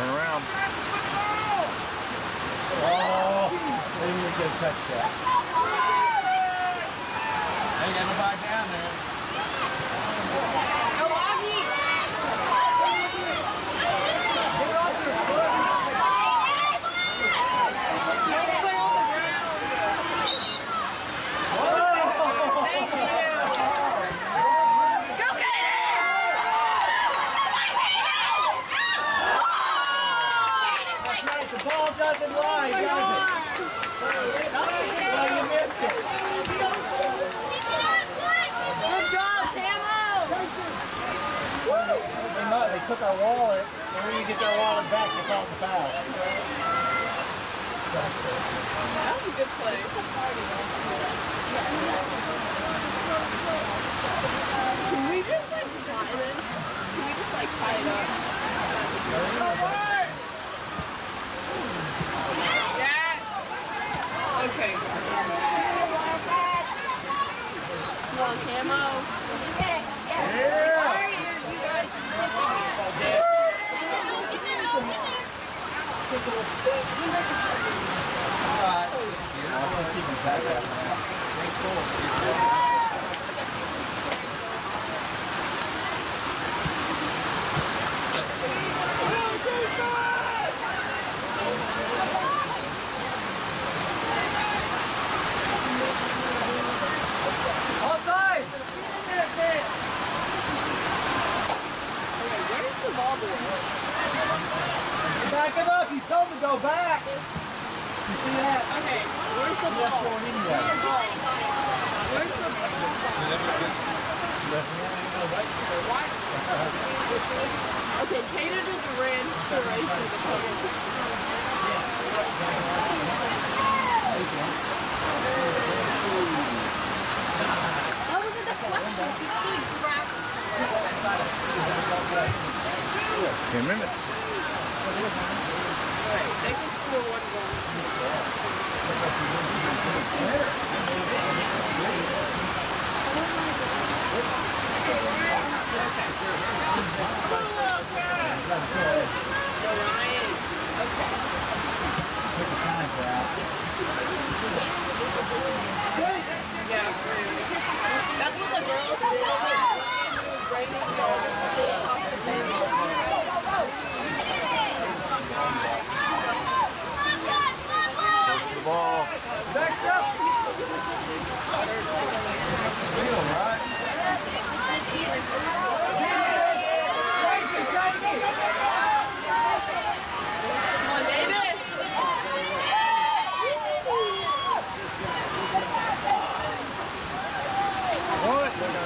Turn around. Oh, they didn't get a touch that. Ain't got nobody down there. Go, Augie! Doesn't lie, does it? Oh, you missed it. Good job, Camo! They took our wallet, and when you get their wallet back, they call it the foul. That was a good play. Can we just like tie this? Can we just like tie it up? Okay. Come on, Camo. Yeah! Offside! Where's the ball going? Back him up. He told him to go back. You see that? Okay, where's the ball? Where's the ball? Okay, Kato just ran straight to the ball. That was a deflection. He could have grabbed it. 10 minutes. Alright, they can score one goal. Ryan. Okay. Took the time for that. Yeah, that's what the girls did. Raining girls did off the table. The ball. Back up. Come on, Davis. What?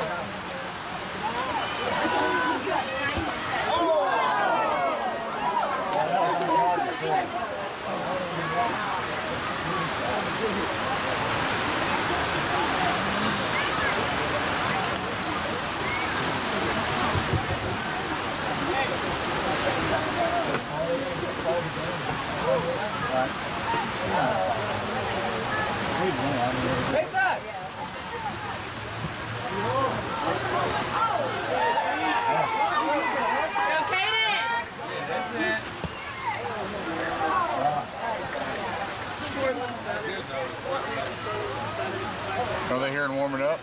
Take that. Are they here and warming up?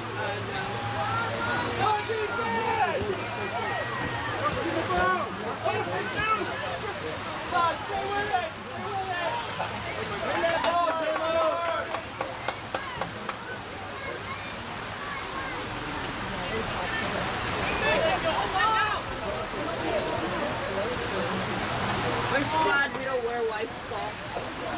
I'm just glad we don't wear white socks.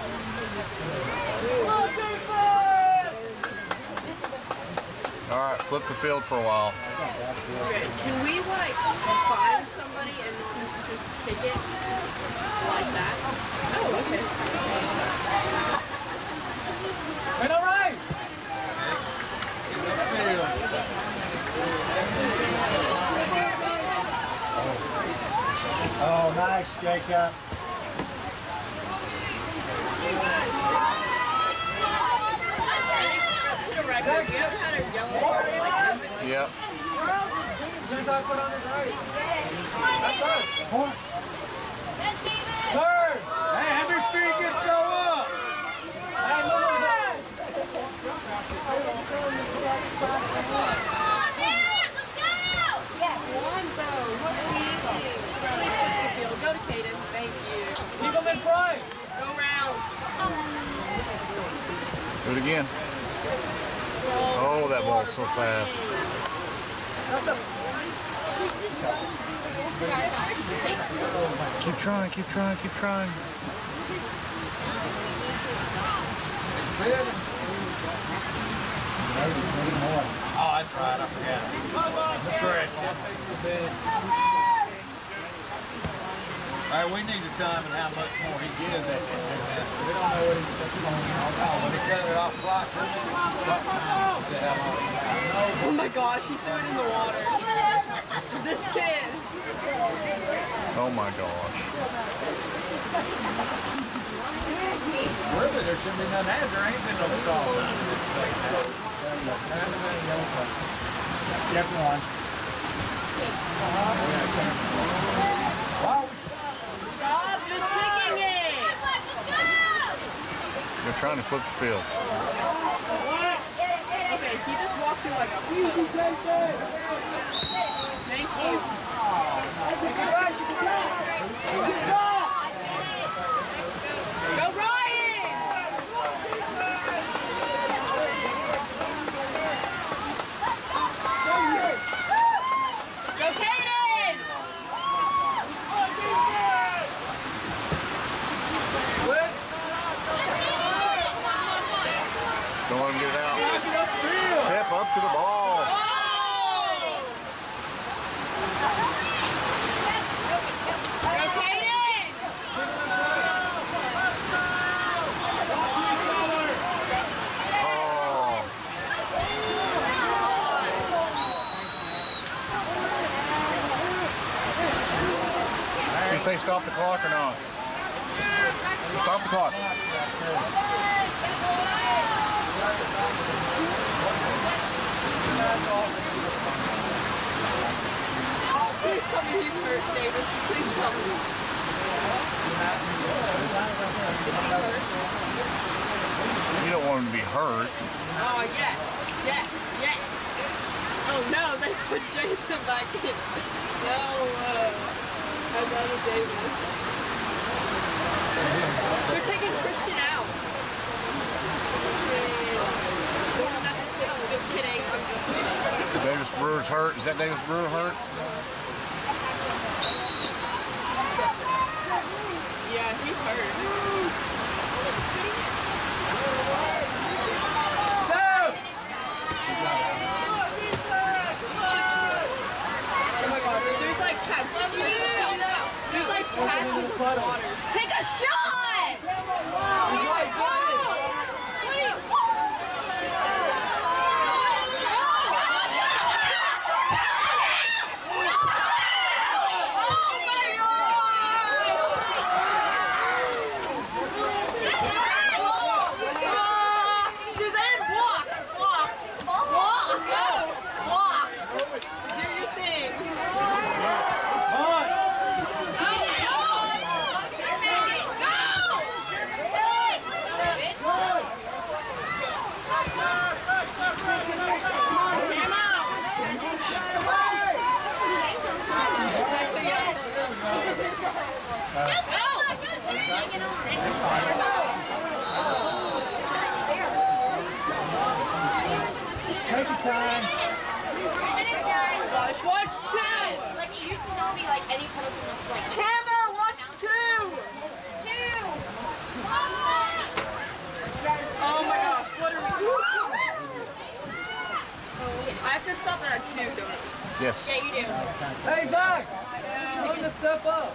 Alright, flip the field for a while. Okay, can we like find somebody and just take it like that? Oh, okay. And all right. Oh, nice, Jacob. Yep. Put on his right. That's us. feet just go up. Go to Caden. Thank you. Keep them in front. Go round. Do it again. Oh, that ball's so fast. Keep trying, keep trying, keep trying. Oh, that's right, I forgot. Stretch. All right, we need to time and how much more he gives that MJMS. We don't know what he's doing. Oh, when he cut it off block, Oh my gosh, he threw it in the water. This kid. Oh my gosh. Really, there shouldn't be none there. There ain't been no stall done in this thing now. Yep, one. Why are we Stop just kicking it. They're trying to flip the field. Okay, he just walked through like a Thank you. Go Ryan! Go Caden! Don't let him get it out. Step up to the ball. Did you say stop the clock or not? Stop the clock. Please tell me he's hurt, David. Please tell me. You don't want him to be hurt. Oh, yes. Yes. Yes. Oh, no. They put Jason back in. No. Another Davis. They're taking Christian out. The one that's still. Just kidding. I'm just kidding. Davis Brewer's hurt. Is that Davis Brewer hurt? Yeah, he's hurt. Oh my gosh, there's like patches. There's like patches of water. Take a shot! Oh my god! What are you? Take your time. Watch two! Like, it used to know me like any puddles in the like. Camera, watch two! Two! Oh my gosh, what are we I have to stop at two, don't I? Yes. Yeah, you do. Hey, Zach! Tell him to step up.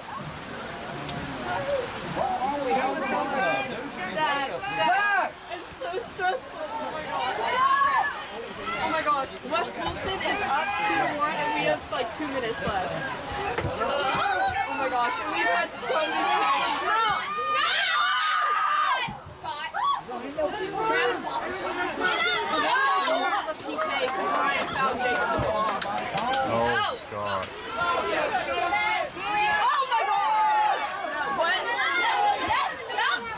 That is so stressful. Oh my gosh. Oh my gosh. Wes Wilson is up 2-1 and we have like 2 minutes left. Oh my gosh. And we've had so many chances. No! The PK because Ryan found Jacob in the box. Oh, Scott. Oh my god! What?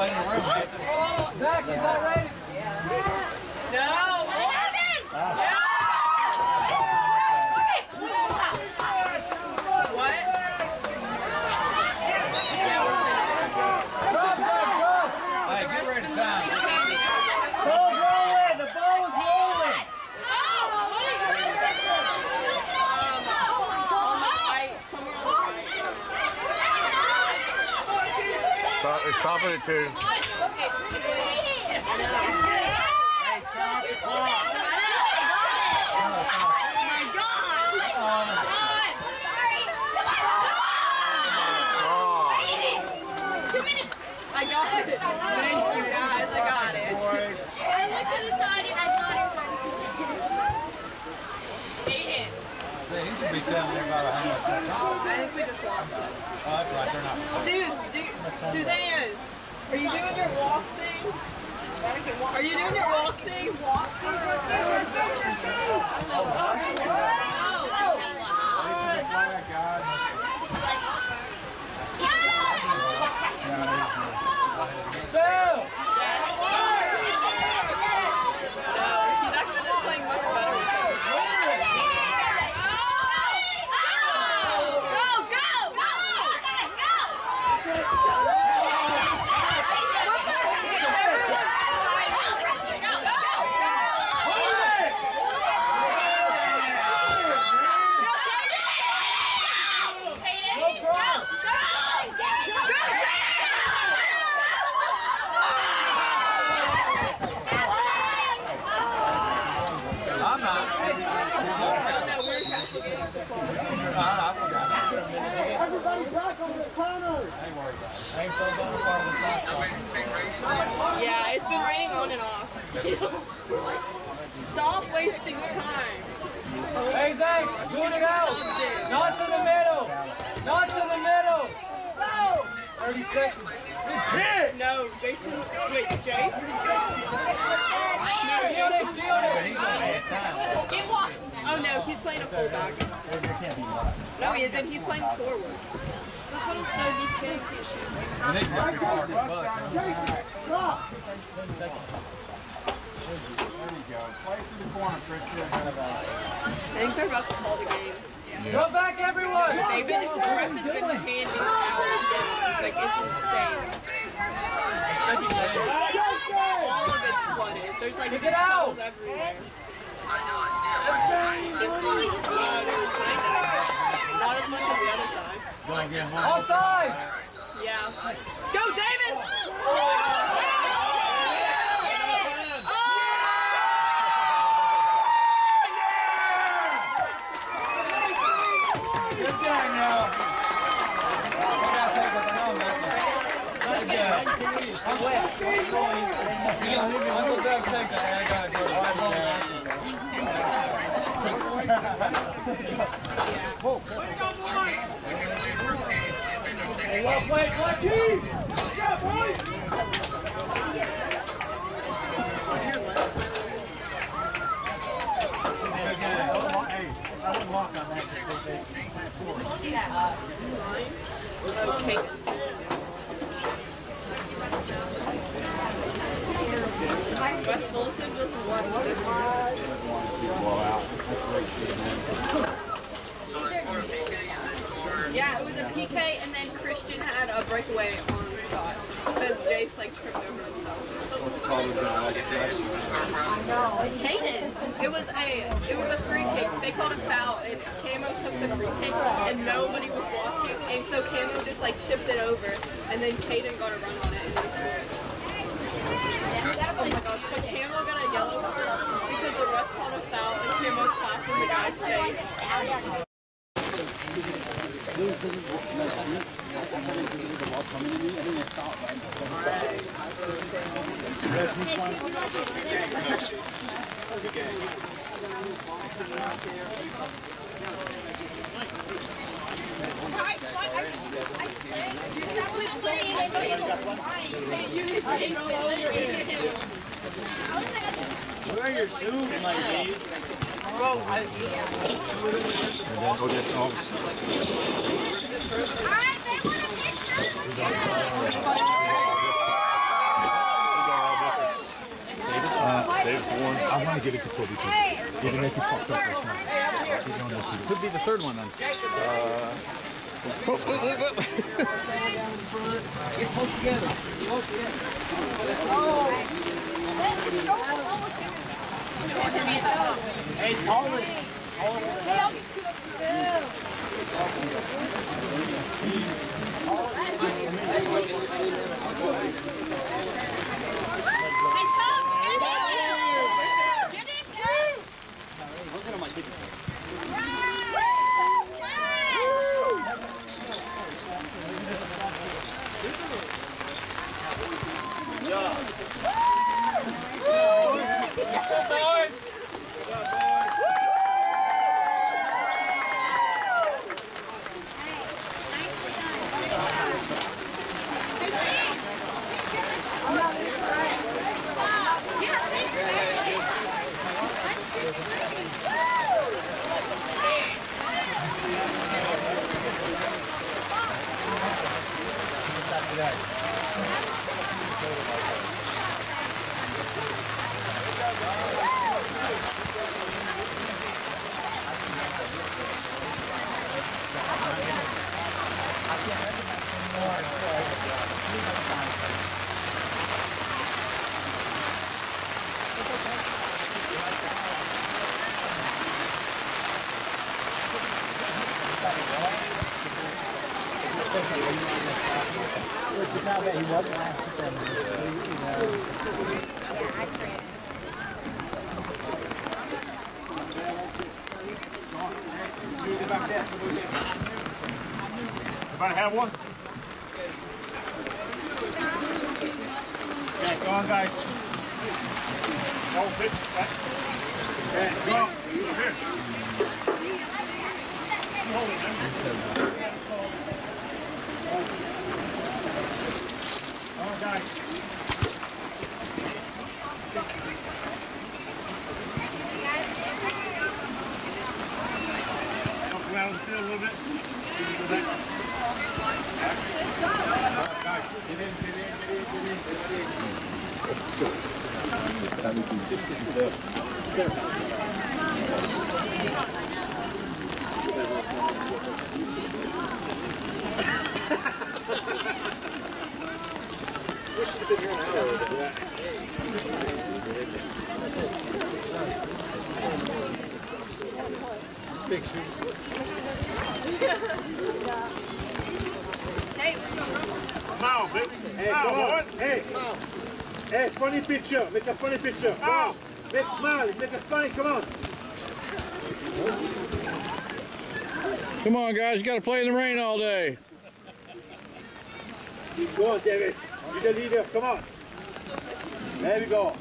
everybody in the room. Zach, is that right? No! What? Drop, drop, drop! Hey, get ready to time. Ball's rolling! The ball is rolling! They're stopping it too. I got it. Thank you guys, I got it. I looked to the side and I thought it was going to continue. He should be telling everybody how much that costs. I think we just lost it. Oh, that's right, they're not. Suzanne, are you doing your walk thing? Are you doing your walk thing? So! No, he's actually playing much better with us. Everybody back over the corner! Yeah, it's been raining on and off. Stop wasting time. Hey, Zach, doing it out! Not to the middle! Not to the middle! 30 seconds. No, Jason. Wait, Jace? No, Field Jason. it! Get walking. Oh no, he's playing a fullback. No, he isn't. He's playing forward. The puddle's so deep, you can't see his shoes. I think that's $3 bucks. Jason, drop! 10 seconds. There you go. Play through the corner, Christian. I think they're about to call the game. Go back, everyone! They've been, the ref has been handing out games. Like, it's insane. All of it's flooded. There's like puddles everywhere. Not as much as the other side. Offside! Yeah. Go, Davis! Good game now. I'm wet. I'm going to take that. I got it. Well played, my team! Yeah, boys! I would walk on that. Okay. West Wilson just won this year. Yeah, it was a PK, and then Christian had a breakaway on Scott because Jace like tripped over himself. Caden, it was a free kick. They called a foul, and Camo took the free kick, and nobody was watching, and so Camo just like chipped it over, and then Caden got a run on it, and they scored. Oh my gosh, but Camo got a yellow card because the ref called a foul, and Camo clapped in the guy's face. Where are your shoes, my idiot? Bro, I see. And then go get Tom's. Alright, they want to get Davis won. I want to give it to Kobe too. Even though he fucked up last night. He's going to see. Could be the third one then. Get close together. Close together. Hey, Tyler. Hey, I'll get you up too. Hey, Coach, get in there! Get in there! Look at my ticket. Everybody have one? Okay, go on, guys. Go, big. Okay, Go. Here. Hold it, man. Come on, guys. Come around the field a little bit. Go back. Guys, get in. We should have been here an hour with that. Big shoot. Smile, baby. Hey, come on. Hey, funny picture. Make a funny picture. Come on. Make smile. Make it funny. Come on. Come on, guys. You got to play in the rain all day. Keep going, Davis. You're the leader. Come on. There we go.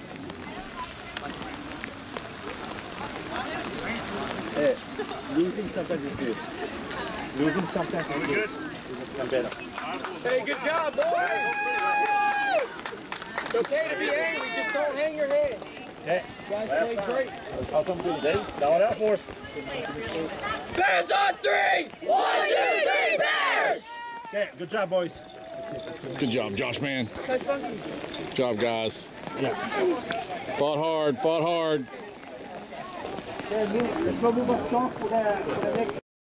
Hey, losing sometimes is good. Losing sometimes is good. It's better. Hey, good job, boys! It's okay to be angry, just don't hang your head. Hey, You guys played great. how's something doing, Dave? Down out for us. Bears on 3! 1, 2, 3, Bears! Okay, good job, boys. Good job, Josh, man. Coach Funky. Good job, guys. Yeah. Fought hard, fought hard. Okay, let's go move our stuff for the next.